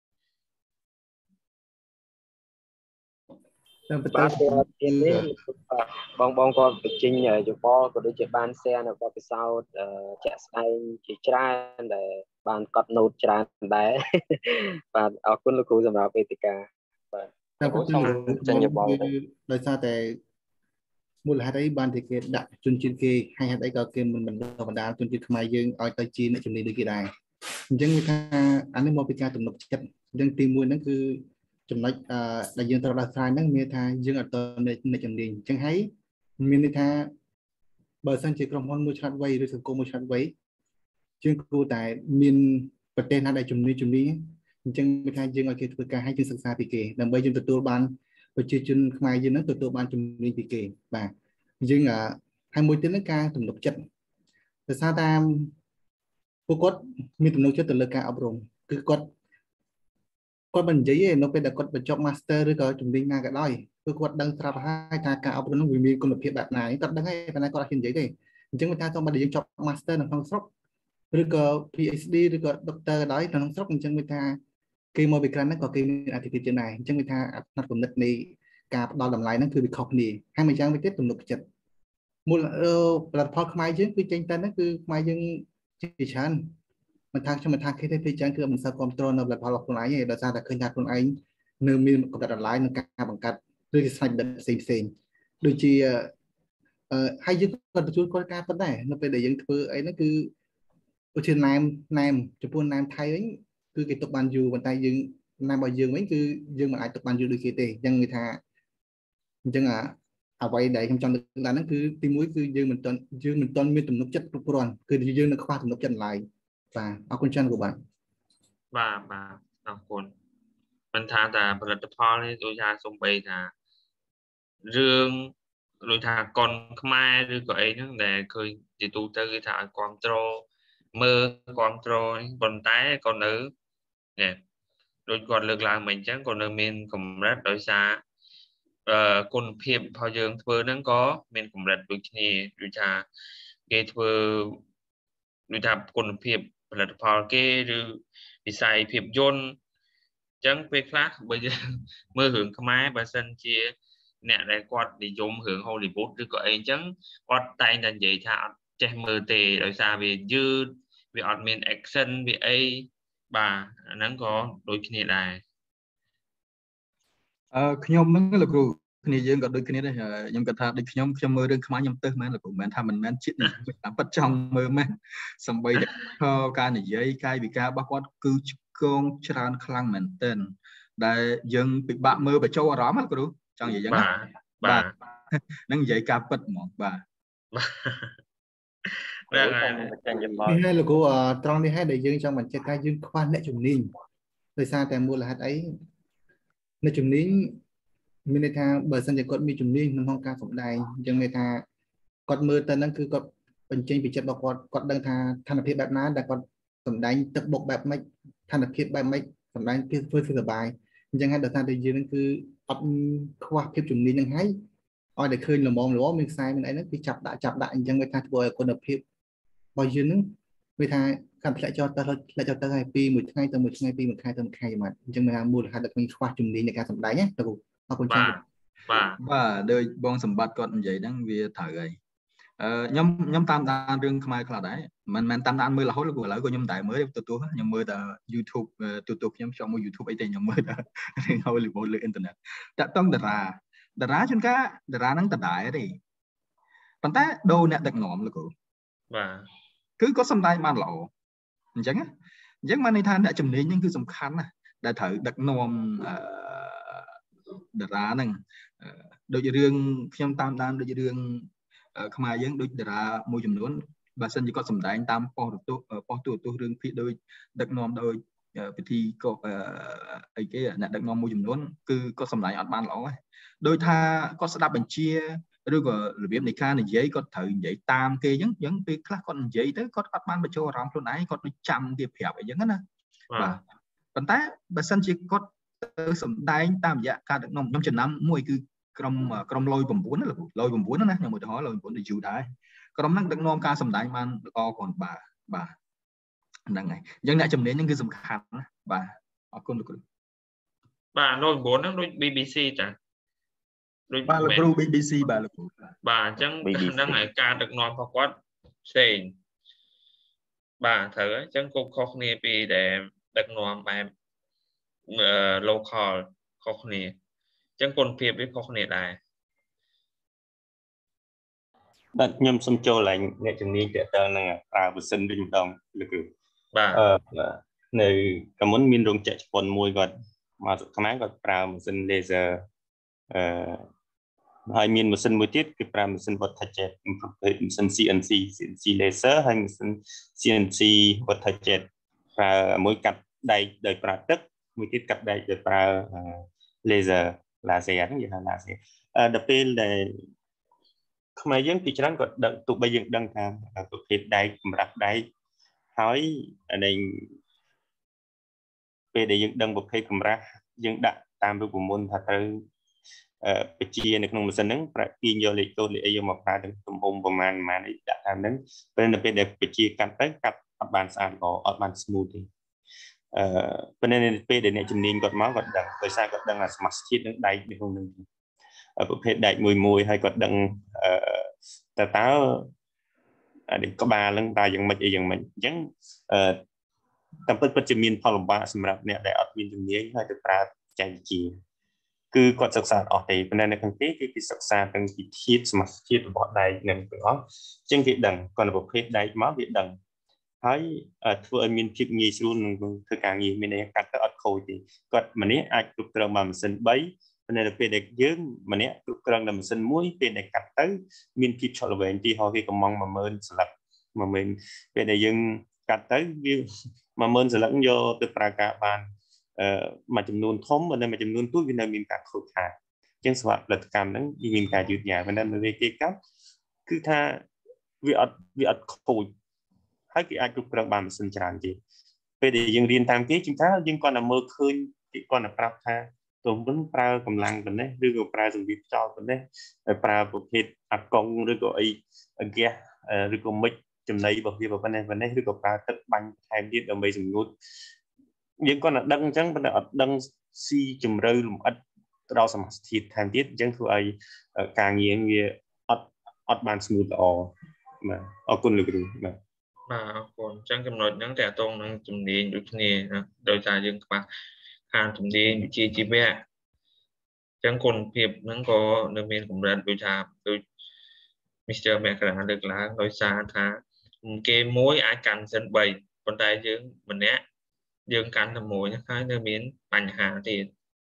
បាទទៀតនេះបងគាត់បញ្ចេញយោបល់ក៏ដូចជាបាន share នៅបទពិសោធន៍ជាក់ស្ដែងជាច្រើនដែលបានកត់ note ច្រើនដែរបាទអរគុណលោកគ្រូសម្រាប់វេទិកាបាទសូមចេញយោបល់ដោយសារតែមូលហេតុអីបានតែគេដាក់ជនជាតិគេហើយហេតុអីក៏គេមិនបណ្ដាលជនជាតិខ្មែរយើងឲ្យទៅជាអ្នកជំនាញដូចគេដែរអញ្ចឹងវាថាអានេះមកពីការទំនុកចិត្តអញ្ចឹងទី1ហ្នឹងគឺចំណុចដែលយើងត្រូវដោះស្រាយហ្នឹងមានថាយើងអត់ទៅអ្នកជំនាញអញ្ចឹងហើយមានន័យថាបើសិនជាក្រុមហ៊ុនមួយឆ្លាតវៃឬសង្គមមួយឆ្លាតវៃយើងគួរតែមានប្រទេសណាដែលជំនាញចឹងមានថាយើងឲ្យគេធ្វើការឲ្យយើងសិក្សាពីគេដើម្បីយើងទទួលបានប្រជាជនខ្មែរយើងនឹងទទួលបានជំនាញពីគេបាទយើងហើយមួយទៀតហ្នឹងការទំនុកចិត្តដោយសារតែពួកគាត់មានទំនុកចិត្តទៅលើការអប់រំគឺគាត់មិននិយាយទេនៅពេលដែលគាត់បញ្ចប់ master ឬក៏ជំនាញណាក៏ដោយគឺគាត់ដឹងស្រាប់ហើយថាការអប់រំនោះវាមានគុណភាពបែបណាគាត់ដឹងហើយប៉ុន្តែគាត់អត់ហ៊ាននិយាយទេអញ្ចឹងមិនថាសូមបើយើងចប់ master នៅក្នុងស្រុកឬក៏ PhD ឬក៏ doctor ក៏ដោយនៅក្នុងស្រុកអញ្ចឹងមានថាគេមកពីក្រៅហ្នឹងក៏គេមានអធិភាពជាដែរអញ្ចឹងមានថាផ្នែកគំនិតនៃការផ្ដល់តម្លៃហ្នឹងគឺវាខុសគ្នាហើយមួយយ៉ាងវិញទៀតទំនុកចិត្តមូលផលិតផលខ្មែរយើងគឺចេញទៅហ្នឹងគឺខ្មែរយើងជាច្រើនមិនថាខ្ញុំមិនថាគេទេពីច្រើនគឺមិនសូវគ្រប់គ្រងនៅផលិតផលរបស់ខ្លួនឯងទេដោយសារតែឃើញថាខ្លួនឯងនៅមានកម្រិតតម្លៃក្នុងការបង្កើតឬជាស្វែងរកផ្សេងដូចជាហើយយើងក៏ទទួលគោលការណ៍ប៉ុណ្ណេះនៅពេលដែលយើងធ្វើអីហ្នឹងគឺឧទាហរណ៍ណែមចំពោះណែមថៃវិញគឺគេទុកបានយូរប៉ុន្តែយើងណែមរបស់យើងវិញគឺយើងមិនអាចទុកបានយូរដូចគេទេអញ្ចឹងគេថាអញ្ចឹងអ្វីដែលខ្ញុំចង់លើកឡើងហ្នឹងគឺទីមួយគឺយើងមិនទាន់មានទំនុកចិត្តគ្រប់គ្រាន់គឺយើងនៅខ្វះទំនុកចិត្តឡើយបាទអរគុណច្រើនគ្រូបាទអរគុណមិនថាតែផលិតផលនេះដូចថាសំបីថារឿងដូចថាកុនខ្មែរឬក៏អីហ្នឹងដែលឃើញជាទូទៅគឺថាឲ្យគ្រប់គ្រងមើលគ្រប់គ្រងប៉ុន្តែក៏នៅដូចគាត់លើកឡើងមកអញ្ចឹងក៏នៅមានកម្រិតដោយសារគុណភាពរបស់យើងធ្វើហ្នឹងក៏មានកម្រិតដូចគ្នាដូចថាគេធ្វើដូចថាគុណភាពផលិតផលគេឬវិស័យភាពយន្តអញ្ចឹងពេលខ្លះបើយើងមើលរឿងខ្មែរបើសិនជាអ្នកដែលគាត់និយមរឿង Hollywood ឬក៏អីអញ្ចឹងគាត់តែងតែនិយាយថាអត់ចេះមើលទេដោយសារវាយឺតវាអត់មាន action វាអីបាទអាហ្នឹងក៏ដូចគ្នាដែរខ្ញុំហ្នឹងលោកគ្រូគ្នាយើងក៏ដូចគ្នាដែរខ្ញុំគាត់ថាដូចខ្ញុំមើលរឿងខ្មែរខ្ញុំទៅមែនលោកគ្រូមិនថាមិនមែនជាតិនេះតាមពិតចង់មើលមែនសំបីតែការនិយាយកាយវិការរបស់គាត់គឺឆ្កងច្រើនខ្លាំងមែនទែនដែលយើងពិបាកមើលបញ្ចូលអារម្មណ៍លោកគ្រូចង់និយាយយ៉ាងណាបាទនឹងនិយាយការពិតហ្មងបាទហ្នឹងហើយនេះហើយលោកគ្រូត្រង់នេះហើយដែលយើងចង់បញ្ជាក់ថាយើងខ្វះអ្នកជំនាញដោយសារតែមូលហេតុអីអ្នកជំនាញមានន័យថាបើសិនជាគាត់មានជំនាញក្នុងការសម្ដែងអញ្ចឹងមានថាគាត់មើលទៅហ្នឹងគឺគាត់បញ្ចេញពីចិត្តរបស់គាត់ដឹងថាស្ថានភាពបែបណាដែលគាត់សម្ដែងទឹកបុកបែបម៉េចស្ថានភាពបែបម៉េចសម្ដែងគេធ្វើសុបាយអញ្ចឹងហើយដោយសារតែយើងហ្នឹងគឺអត់ខ្វះភាពជំនាញហ្នឹងហើយឲ្យតែឃើញល្មមមានខ្សែមានអីហ្នឹងគឺចាប់ដាក់អញ្ចឹងវាថាធ្វើឲ្យគុណភាពរបស់យើងហ្នឹងវាថាកាន់ធ្លាក់ចោលទៅហើយពីមួយថ្ងៃទៅមួយថ្ងៃពីមួយខែទៅមួយខែមកអញ្ចឹងមានថាមូលហេតុដែលខ្ញុំខ្វះជំនាញในការសម្ដែងណាលោកគ្រូអរគុណច្រើនបាទដូចបងសម្បត្តិគាត់និយាយហ្នឹងវាត្រូវហើយខ្ញុំតាមដានរឿងខ្មែរខ្លះដែរមិនមែនតាមដានមើលរហូតលោកគ្រូឥឡូវក៏ខ្ញុំតែមើលទទួលខ្ញុំមើលតែ YouTube ទូខ្ញុំចង់មើល YouTube អីទេខ្ញុំមើលតែរឿង Hollywood លើអ៊ីនធឺណិតតាក់ទងតារាជួនកាលតារាហ្នឹងដដែលទេប៉ុន្តែដូរអ្នកដឹកនាំលោកគ្រូបាទគឺគាត់សម្ដែងបានល្អអញ្ចឹងមកន័យថាអ្នកជំនាញហ្នឹងគឺសំខាន់ណាស់ដែលត្រូវដឹកនាំតារាហ្នឹងដូចរឿងខ្ញុំតាមដានដូចរឿងខ្មែរយើងដូចតារាមួយចំនួនបើសិនជាគាត់សម្ដែងតាមប៉ុស្តិ៍ទូរទស្សន៍រឿងភាគដូចដឹកនាំដោយពិធីក៏អីគេអ្នកដឹកនាំមួយចំនួនគឺគាត់សម្ដែងអត់បានល្អទេដោយថាគាត់ស្ដាប់បញ្ជាឬក៏របៀបនៃការនិយាយគាត់ត្រូវនិយាយតាមគេអញ្ចឹងពេលខ្លះគាត់និយាយទៅគាត់អត់បានបញ្ចូលអារម្មណ៍ខ្លួនឯងគាត់ដូចចាំគេប្រាប់អីចឹងណាបាទប៉ុន្តែបើសិនជាគាត់ទៅសម្ដែងតាមរយៈការដឹកនាំខ្ញុំចំណាំមួយគឺក្រុមលយ9ណាលោកលយ9ណាខ្ញុំឧទាហរណ៍លយ9ទៅយូរដែរក្រុមហ្នឹងដឹកនាំការសម្ដែងបានល្អគ្រាន់បាទហ្នឹងហើយអញ្ចឹងអ្នកជំនាញហ្នឹងគឺសំខាន់ណាបាទអរគុណលោកគ្រូបាទលយ9ហ្នឹងដូច BBC ចាដូចបាទលោកគ្រូ BBC បាទលោកគ្រូបាទអញ្ចឹងហ្នឹងហើយការដឹកនាំរបស់គាត់ផ្សេងបាទត្រូវអញ្ចឹងគប់ខុសគ្នាពីដែលដឹកនាំបែបlocal ខុសគ្នាអញ្ចឹងគុណភាពវាខុសគ្នាដែរបាទខ្ញុំសូមចូលឡើងអ្នកជំនាញតើតើនឹងប្រើម៉ាស៊ីនវិញម្ដងលោកគ្រូបាទនៅកាលមុនមានរោងចក្រជប៉ុនមួយគាត់មកខ្មែរគាត់ប្រើម៉ាស៊ីន laser ហើយមានម៉ាស៊ីនមួយទៀតគឺប្រើម៉ាស៊ីន voltage jet ម៉ាស៊ីន CNC laser ហើយម៉ាស៊ីន CNC voltage jet ប្រើមួយកាត់ đáy đời pra tức một tiết cắt đáy đời pra laser laser như là laser đặc biệt là không ai dân thì chẳng có đợt tụ bây giờ đăng tham tụ hết đáy đặt đáy hỏi ở đây về để dân đăng một cái camera dân đặt tam với bộ môn thật tới bị chiaในក្នុងម៉ាស៊ីនហ្នឹងប្រាក់ពីយកលេខកូដលេខអីយកមកប្រើទាំងទំហំប្រមាណអីដាក់តាមហ្នឹងពេលនៅពេលដែលបញ្ជាកាត់ទៅកាត់អត់បានស្អាតល្អអត់បាន smooth ទេប៉ុន្តែនៅពេលដែលអ្នកជំនាញគាត់មកគាត់ដឹងដោយសារគាត់ដឹងថា smart sheet នឹងដែកនៅក្នុងហ្នឹងប្រភេទដែកមួយហើយគាត់ដឹងតើក្បាលហ្នឹងតើយ៉ាងម៉េចអីយ៉ាងម៉េចអញ្ចឹងតាមពិតជាមានផលលំបាកសម្រាប់អ្នកដែលអត់មានជំនាញហើយទៅប្រើចែកវិទ្យាគឺគាត់សិក្សាអស់ទេប៉ុន្តែនៅខាងទីគឺគេសិក្សាទាំងពីធាតុសមាសធាតុរបស់ដែកនឹងទាំងអស់អញ្ចឹងគេដឹងគាត់ប្រភេទដែកមកវាដឹងហើយធ្វើឲ្យមានភាពងាយស្រួលក្នុងធ្វើការងារមានន័យកាត់ទៅអត់ខូចទេគាត់ម្នាក់អាចគ្រប់គ្រងបានម៉ាស៊ីន3ប៉ុន្តែនៅពេលដែលយើងម្នាក់គ្រប់គ្រងដល់ម៉ាស៊ីន1ពេលដែលកាត់ទៅមានភាពឆក់ល្វែងទីហោគេកំង10000ស្លឹក10000ពេលដែលយើងកាត់ទៅវា10000ស្លឹកយកទៅប្រើការបានមួយចំនួនធំઅનેមួយចំនួនទូចវានៅមានការខូចខាតអញ្ចឹងសម្រាប់ផលិតកម្មហ្នឹងវាមានការយឺតយ៉ាវប៉ុន្តែនៅពេលគេកាត់គឺថាវាអត់ខូចហើយគេអាចគ្រប់គ្រងបានម៉ាស៊ីនច្រើនទៀតពេលដែលយើងរៀនតាមគេជាងថាយើងគាត់តែមើលឃើញគេគាត់តែប្រាប់ថាទោះមិនប្រើកម្លាំងប៉ុណ្ណេះឬក៏ប្រើសម្ភារខ្យល់ប៉ុណ្ណេះប្រើប្រភេទអាកុងឬក៏អីហ្គាសឬក៏មិចចំណីរបស់វាប៉ុណ្ណេះឬក៏ប្រើទឹកបាញ់ថែមទៀតដើម្បីសម្ងួតយើងគាត់តែដឹងអញ្ចឹងប៉ុន្តែអត់ដឹងស៊ីជម្រៅលម្អិតទៅដល់សមាសធាតុថែមទៀតអញ្ចឹងធ្វើឲ្យការងារវាអត់បាន smooth ល្អបាទអរគុណលោកគ្រូបាទអរគុណអញ្ចឹងចំណុចហ្នឹងតើតងនឹងជំនាញដូចគ្នាដោយសារយើងខ្វះខាតជំនាញវិជ្ជាជីវៈអញ្ចឹងគុណភាពហ្នឹងក៏នៅមានកម្រិតដូចថាដូច Mr. Makra លើកឡើងដោយសារថាគេមួយអាចកាន់សិន3ប៉ុន្តែយើងម្នាក់យើងកាន់តែមួយហើយនៅមានបញ្ហាទៀត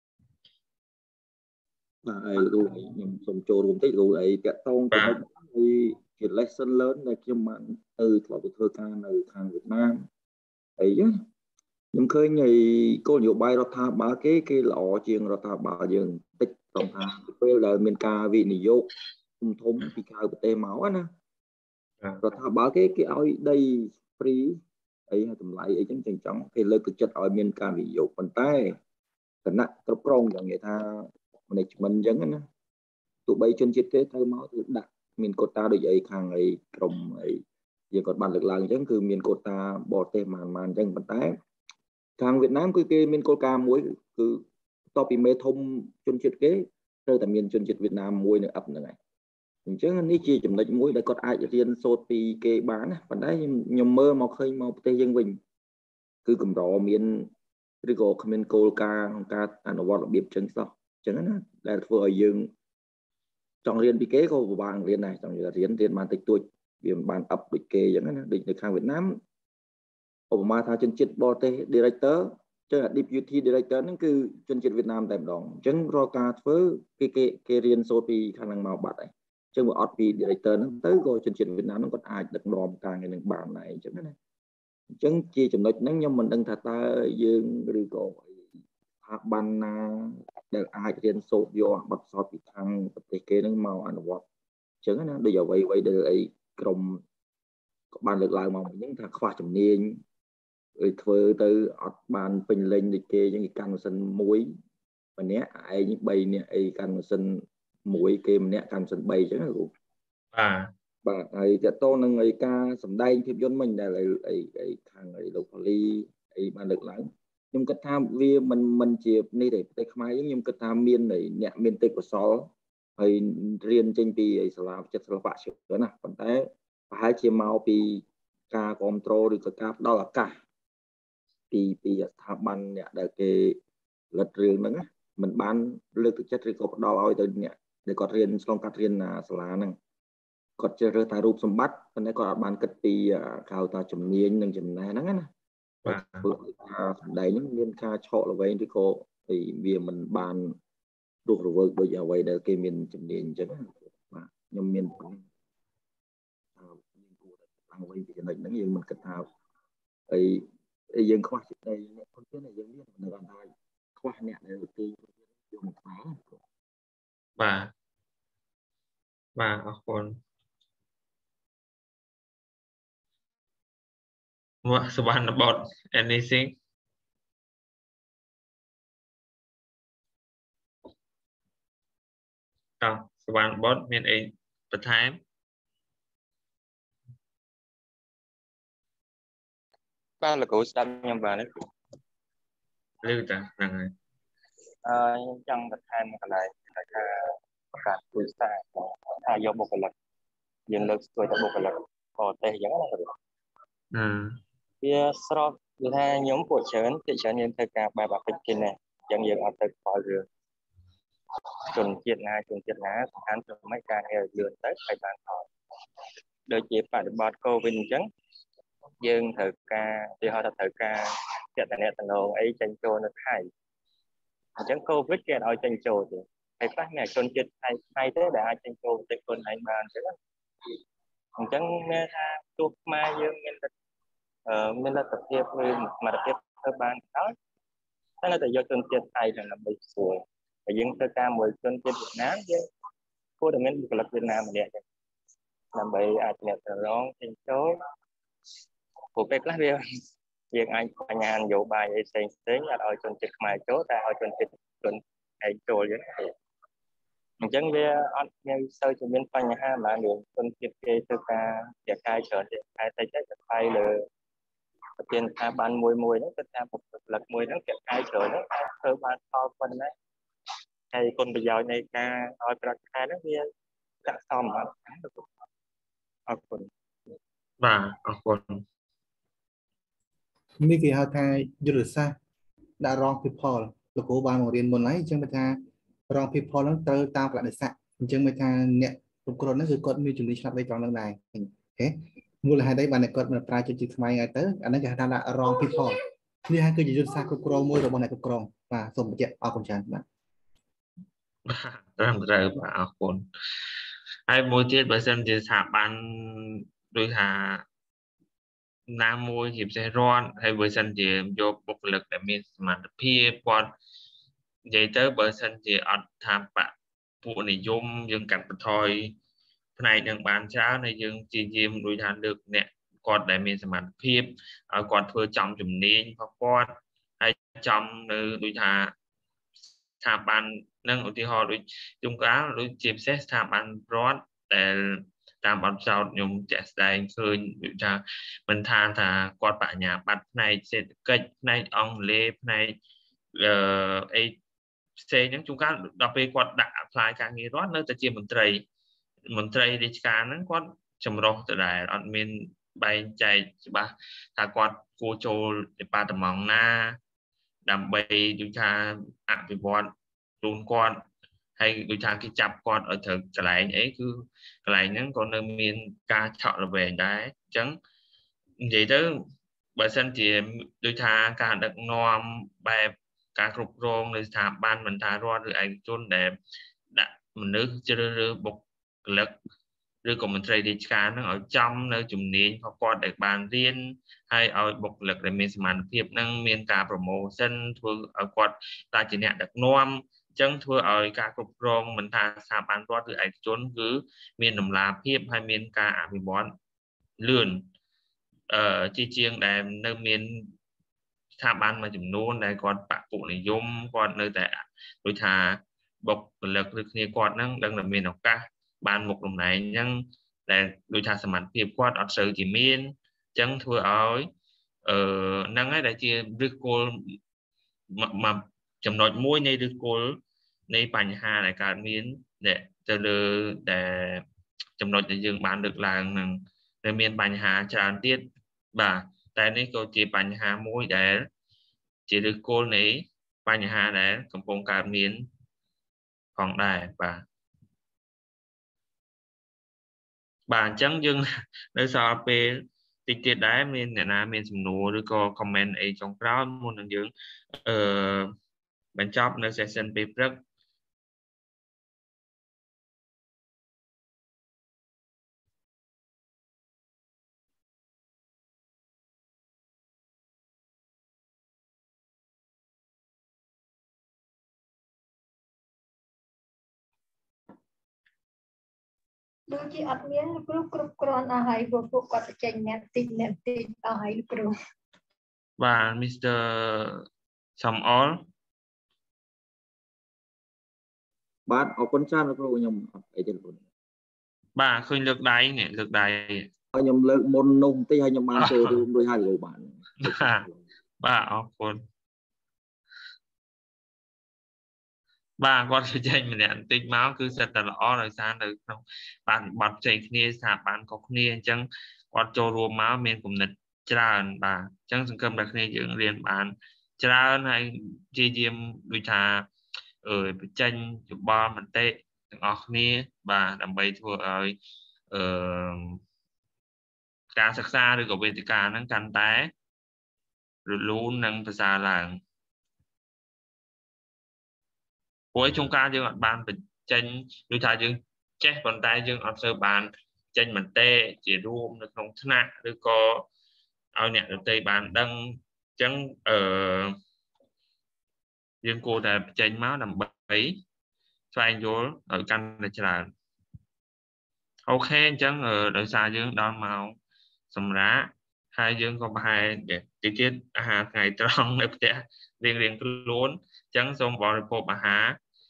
បាទហើយលោកខ្ញុំសូមចូលរួមតិចលោកអីតាក់ទងទៅជា lesson learn ដែលខ្ញុំបានធ្លាប់ទៅធ្វើការនៅខាងវៀតណាមអីខ្ញុំឃើញគោលនយោបាយរដ្ឋាភិបាលគេល្អជាងរដ្ឋាភិបាលយើងតិចត្រង់ថាពេលដែលមានការវិនិយោគធំពីក្រៅប្រទេសមកណារដ្ឋាភិបាលគេឲ្យដី free អីហើយតម្លៃអីចឹងចង់គេលើកទឹកចិត្តឲ្យមានការវិនិយោគប៉ុន្តែគណៈគ្រប់គ្រងយ៉ាងនិយាយថា management ចឹងណាទោះបីជនជាតិគេត្រូវមកគឺដាក់មានកូតាដូចអីខាងអីក្រុមអីយើងគាត់បានលើកឡើងអញ្ចឹងគឺមានកូតាបរទេសប៉ុន្មានអញ្ចឹងប៉ុន្តែខាងវៀតណាមគឺគេមានគោលការណ៍មួយគឺតបពីមេធំជនជាតិគេត្រូវតែមានជនជាតិវៀតណាមមួយនៅអឹបហ្នឹងហើយអញ្ចឹងនេះជាចំណុចមួយដែលគាត់អាចរៀនសូត្រពីគេបានណាប៉ុន្តែខ្ញុំមើលមកឃើញមកប្រទេសយើងវិញគឺកម្រមានឬក៏គ្មានគោលការណ៍ក្នុងការអនុវត្តរបៀបចឹងសោះអញ្ចឹងណាដែលធ្វើឲ្យយើងចង់រៀនពីគេក៏ពិបាករៀនដែរចង់រៀនបានតិចតួចវាមិនបានអឹបដូចគេអញ្ចឹងណាដូចនៅខាងវៀតណាមឧបមាថាជនជាតិបរទេស director ចឹង deputy director ហ្នឹងគឺជនជាតិវៀតណាមតែម្ដងអញ្ចឹងរាល់ការធ្វើគេរៀនសូត្រពីខាងហ្នឹងមកបាត់ហើយអញ្ចឹងបើអត់ពី director ហ្នឹងទៅក៏ជនជាតិវៀតណាមហ្នឹងគាត់អាចដឹកនាំការងារនឹងបានដែរអញ្ចឹងណាអញ្ចឹងជាចំណុចហ្នឹងខ្ញុំមិនដឹងថាតើយើងឬក៏ស្ថាប័នណាដែលអាចរៀនសូត្រយកបទពិសោធន៍ពីខាងប្រទេសគេហ្នឹងមកអនុវត្តអញ្ចឹងណាដូចអ្វីដែលអីក្រុមក៏បានលើកឡើងមកវិញហ្នឹងថាខ្វះជំនាញធ្វើទៅអត់បានពេញលេញដូចគេអញ្ចឹងគេកាន់ម៉ាស៊ីន1ម្នាក់ឯង3នាក់អីកាន់ម៉ាស៊ីន1គេម្នាក់កាន់ម៉ាស៊ីន3អញ្ចឹងណាគ្រូបាទហើយតើតោនឹងឯការសម្ដែងភាពយន្តមិញដែលអីខាងលោកប៉ូលីអីបានលើកឡើងខ្ញុំគិតថាវាមិនជានេះទេប្រទេសខ្មែរខ្ញុំគិតថាមានអ្នកមានទេពកោសល្យហើយរៀនចេញពីសាលាវិចិត្រសិល្បៈច្រើនណាប៉ុន្តែប្រហែលជាមកពីការគ្រប់គ្រងឬក៏ការផ្ដល់ឱកាសពីស្ថាប័នអ្នកដែលគេផលិតរឿងហ្នឹងមិនបានលើកទឹកចិត្តឬក៏ផ្ដល់ឲ្យទៅអ្នកដែលគាត់រៀនឆ្លងកាត់រៀនសាលាហ្នឹងគាត់ជ្រើសរើសតែរូបសម្បត្តិប៉ុន្តែគាត់អត់បានគិតពីហៅថាជំនាញនិងចំណេះហ្នឹងណាបាទធ្វើឲ្យការសម្ដែងហ្នឹងមានការឆក់ល្វែងឬក៏វាមិនបានរស់រវើកដូចអ្វីដែលគេមានជំនាញអញ្ចឹងបាទខ្ញុំមានគួរតែតាំងវិញពីចំណុចហ្នឹងយើងមិនគិតថាយើងខ្វះចិត្តនៃអ្នកคนទៀតយើងមាននៅកន្លែងខ្វះអ្នកដែលទីយកមកខ្មែរបាទអរគុណសុវណ្ណបុត្រ anything តោះសុវណ្ណបុត្រមានអីបន្ថែមបាទលោកគ្រូស្ដាប់ខ្ញុំបានទេឮតាហ្នឹងហើយខ្ញុំចង់បន្ថែមកន្លែងថាប្រកាសទូរស័ព្ទថាយកបុគ្គលិកយើងលើកស្ទួយទៅបុគ្គលិកបរទេសអញ្ចឹងណាវាស្របគឺថាខ្ញុំពួកច្រើនយើងធ្វើការបែបអភិជនណាអញ្ចឹងយើងអត់ទៅខ្វល់រឿងជនជាតិណាសំខាន់ទៅមិនការងារលឿនទៅឲ្យបានផលដូចជាបដិបត្តិកូវីដអញ្ចឹងយើងត្រូវការទីហោថាត្រូវការតតំណងអីចេញចូលនៅថៃអញ្ចឹងកូវីដគេអត់ឲ្យចេញចូលទេហើយខ្លះមានជនជាតិថៃទេដែលអាចចេញចូលប្រទេសខ្លួនឯងបានអញ្ចឹងមានថាទោះខ្មែរយើងមានលទ្ធភាពឬសមត្ថភាពធ្វើបានហើយតែនៅតែយកជនជាតិថៃទៅដើម្បីស្រួលហើយយើងធ្វើការមួយជនជាតិវៀតណាមយើងគួរតែមានបុគ្គលិកវៀតណាមម្នាក់ដើម្បីអាចអ្នកប្រឡងចេញចូលព្រោះពេលខ្លះវាយើងអាចបញ្ហានយោបាយអីផ្សេងអត់ឲ្យជនជាតិខ្មែរចូលតែឲ្យជនជាតិខ្លួនឯងចូលអញ្ចឹងវាអត់មានសូវជាមានបញ្ហាឡើយរឿងជនជាតិគេធ្វើការជាកាយច្រើនតែតែថ្លៃលើប្រធានថាបានមួយហ្នឹងគឺថាបុគ្គលិកមួយហ្នឹងគេកាយច្រើនហ្នឹងធ្វើបានផលប៉ុណ្ណាហើយគុណប្រយោជន៍នៃការឲ្យប្រាក់ខែហ្នឹងវាស័ក្តិសមអត់អរគុណបាទអរគុណនេះគេហៅថាយុទ្ធសាស្ត្រដាក់រងពីផលលោកគ្រូបានមករៀនមុនហើយអញ្ចឹងថារងពីផលហ្នឹងត្រូវតាមកលៈទេសៈអញ្ចឹងមិនថាអ្នកគ្រប់គ្រងហ្នឹងគឺគាត់មានជំនាញឆ្លាតវៃត្រង់ហ្នឹងដែរអូខេមូលហេតុអីបានគាត់មិនប្រើចិត្តខ្មែរឲ្យទៅអាហ្នឹងគេហៅថាដាក់រងពីផលនេះហើយគឺជាយុទ្ធសាស្ត្រគ្រប់គ្រងមួយរបស់អ្នកគ្រប់គ្រងបាទសូមបញ្ជាក់អរគុណច្រើនបាទត្រឹមត្រូវបាទអរគុណហើយមួយទៀតបើសិនជាស្ថាប័នដូចថាណាមួយជាពិសេសរដ្ឋហើយបើសិនជាយកបុគ្គលិកដែលមានសមត្ថភាពគាត់និយាយទៅបើសិនជាអត់ថាពួកនិយមយើងកាត់បន្ថយផ្នែកនឹងបានច្រើនហើយយើងជាយាមដូចថាលើកអ្នកគាត់ដែលមានសមត្ថភាពឲ្យគាត់ធ្វើចំជំនាញរបស់គាត់ហើយចំនៅដូចថាស្ថាប័ននឹងឧទាហរណ៍ដូចជុំកាលដូចជាពិសេសស្ថាប័នរដ្ឋដែលតាមបទពិសោធន៍ខ្ញុំជាក់ស្ដែងឃើញដូចថាមិនថាគាត់បញ្ញាបត្រផ្នែកសេដ្ឋកិច្ចផ្នែកអង់គ្លេសផ្នែកអីផ្សេងហ្នឹងជួនកាលដល់ពេលគាត់ដាក់ apply ការងាររដ្ឋនៅតែជាមន្ត្រីរាជការហ្នឹងគាត់ចម្រុះទៅដែរអត់មានបែងចែកច្បាស់ថាគាត់គួរចូល department ណាដើម្បីដូចថាអភិវឌ្ឍខ្លួនគាត់ហើយដូចថាគេចាប់គាត់ឲ្យត្រូវកន្លែងអីគឺកន្លែងហ្នឹងក៏នៅមានការឆក់រវែងដែរអញ្ចឹងនិយាយទៅបើសិនជាដូចថាការដឹកនាំបែបការគ្រប់គ្រងនៅស្ថាប័នមិនថារដ្ឋឬឯកជនដែលដាក់មនុស្សជ្រើសរើសបុគ្គលិកឬក៏មន្ត្រីរាជការហ្នឹងឲ្យចំនៅជំនាញរបស់គាត់ដែលបានរៀនហើយឲ្យបុគ្គលិកដែលមានសមត្ថភាពហ្នឹងមានការ promotion ធ្វើឲ្យគាត់តែជាអ្នកដឹកនាំអញ្ចឹងធ្វើឲ្យការគ្រប់គ្រងមិនថាស្ថាប័នរដ្ឋឬឯកជនគឺមានតម្លាភាពហើយមានការអភិវឌ្ឍលឿនជាងដែលនៅមានស្ថាប័នមួយចំនួនដែលគាត់បពុនិយមគាត់នៅតែដូចថាបុគ្គលិកឬគ្នាគាត់ហ្នឹងដឹងតែមានឱកាសបានមុខតំណែងអញ្ចឹងដែលដូចថាសមត្ថភាពគាត់អត់សូវជាមានអញ្ចឹងធ្វើឲ្យហ្នឹងហើយដែលជាឫសគល់មកចំណុចមួយនៃឫសគល់នៃបញ្ហាដែលកើតមានទៅលើដែលចំណុចដែលយើងបានលើកឡើងនឹងដែលមានបញ្ហាច្រើនទៀតបាទតែនេះក៏ជាបញ្ហាមួយដែលជាឫសគល់នៃបញ្ហាដែលកំពុងកើតមានផងដែរបាទអញ្ចឹងយើងនៅសល់ពេលតិចទៀតដែរមានអ្នកណាមានសំណួរឬក៏ comment អីចុងក្រោយមុននឹងយើងបញ្ចប់នៅ session ពេលព្រឹកដូចជាអត់មានគ្រូគ្រប់គ្រាន់អស់ហើយពួកគាត់ចេញអ្នកតិចអស់ហើយគ្រូបាទ Mr. សំអល់បាទអរគុណច្រើនលោកគ្រូខ្ញុំអត់អីទេលោកគ្រូបាទឃើញលើកដៃនេះលើកដៃខ្ញុំលើកមុននោះបន្តិចហើយខ្ញុំបានចូលរួមដោយហើយលោកបាទបាទអរគុណបាទគាត់ជជែកម្នាក់បន្តិចមកគឺសិតតែល្អដោយសារនៅក្នុងបានបត់ផ្សេងគ្នាស្ថាប័នខុសគ្នាអញ្ចឹងគាត់ចូលរួមមកមានគំនិតច្រើនបាទអញ្ចឹងសង្ឃឹមថាគ្នាយើងរៀនបានច្រើនហើយព្យាយាមដូចថាបញ្ចេញយោបល់មតិទាំងអស់គ្នាបាទដើម្បីធ្វើឲ្យការសិក្សាឬក៏វេទិកាហ្នឹងកាន់តែរលូននិងប្រសើរឡើងព្រោះជួនកាលយើងអត់បានបញ្ចេញដូចថាយើងចេះប៉ុន្តែយើងអត់សូវបានចេញមតិជារួមនៅក្នុងថ្នាក់ឬក៏ឲ្យអ្នកដទៃបានដឹងអញ្ចឹងយើងគួរតែបញ្ចេញមកដើម្បីស្វែងយល់ឲ្យកាន់តែច្រើនអូខេអញ្ចឹងដោយសារយើងដល់ម៉ោងសម្រាប់ហើយយើងក៏ប្រហែលតិចទៀតអាហារថ្ងៃត្រង់នៅផ្ទះរៀងខ្លួនអញ្ចឹងសូមបរិភោគអាហារ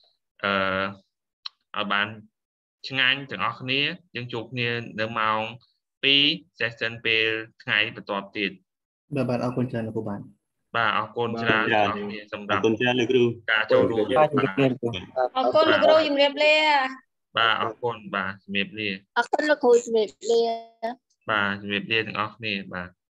ឲ្យបានឆ្ងាញ់ទាំងអស់គ្នាយើងជួបគ្នានៅម៉ោង2 session ពេលថ្ងៃបន្ទាប់ទៀតបាទអរគុណច្រើនលោកគ្រូបាទអរគុណច្រើនដល់គ្នាសម្រាប់អរគុណច្រើនលោកគ្រូការចូលរួមអរគុណលោកគ្រូជំរាបលាបាទអរគុណបាទជំរាបលាអរគុណលោកគ្រូជំរាបលាបាទជំរាបលាទាំងអស់គ្នាបាទ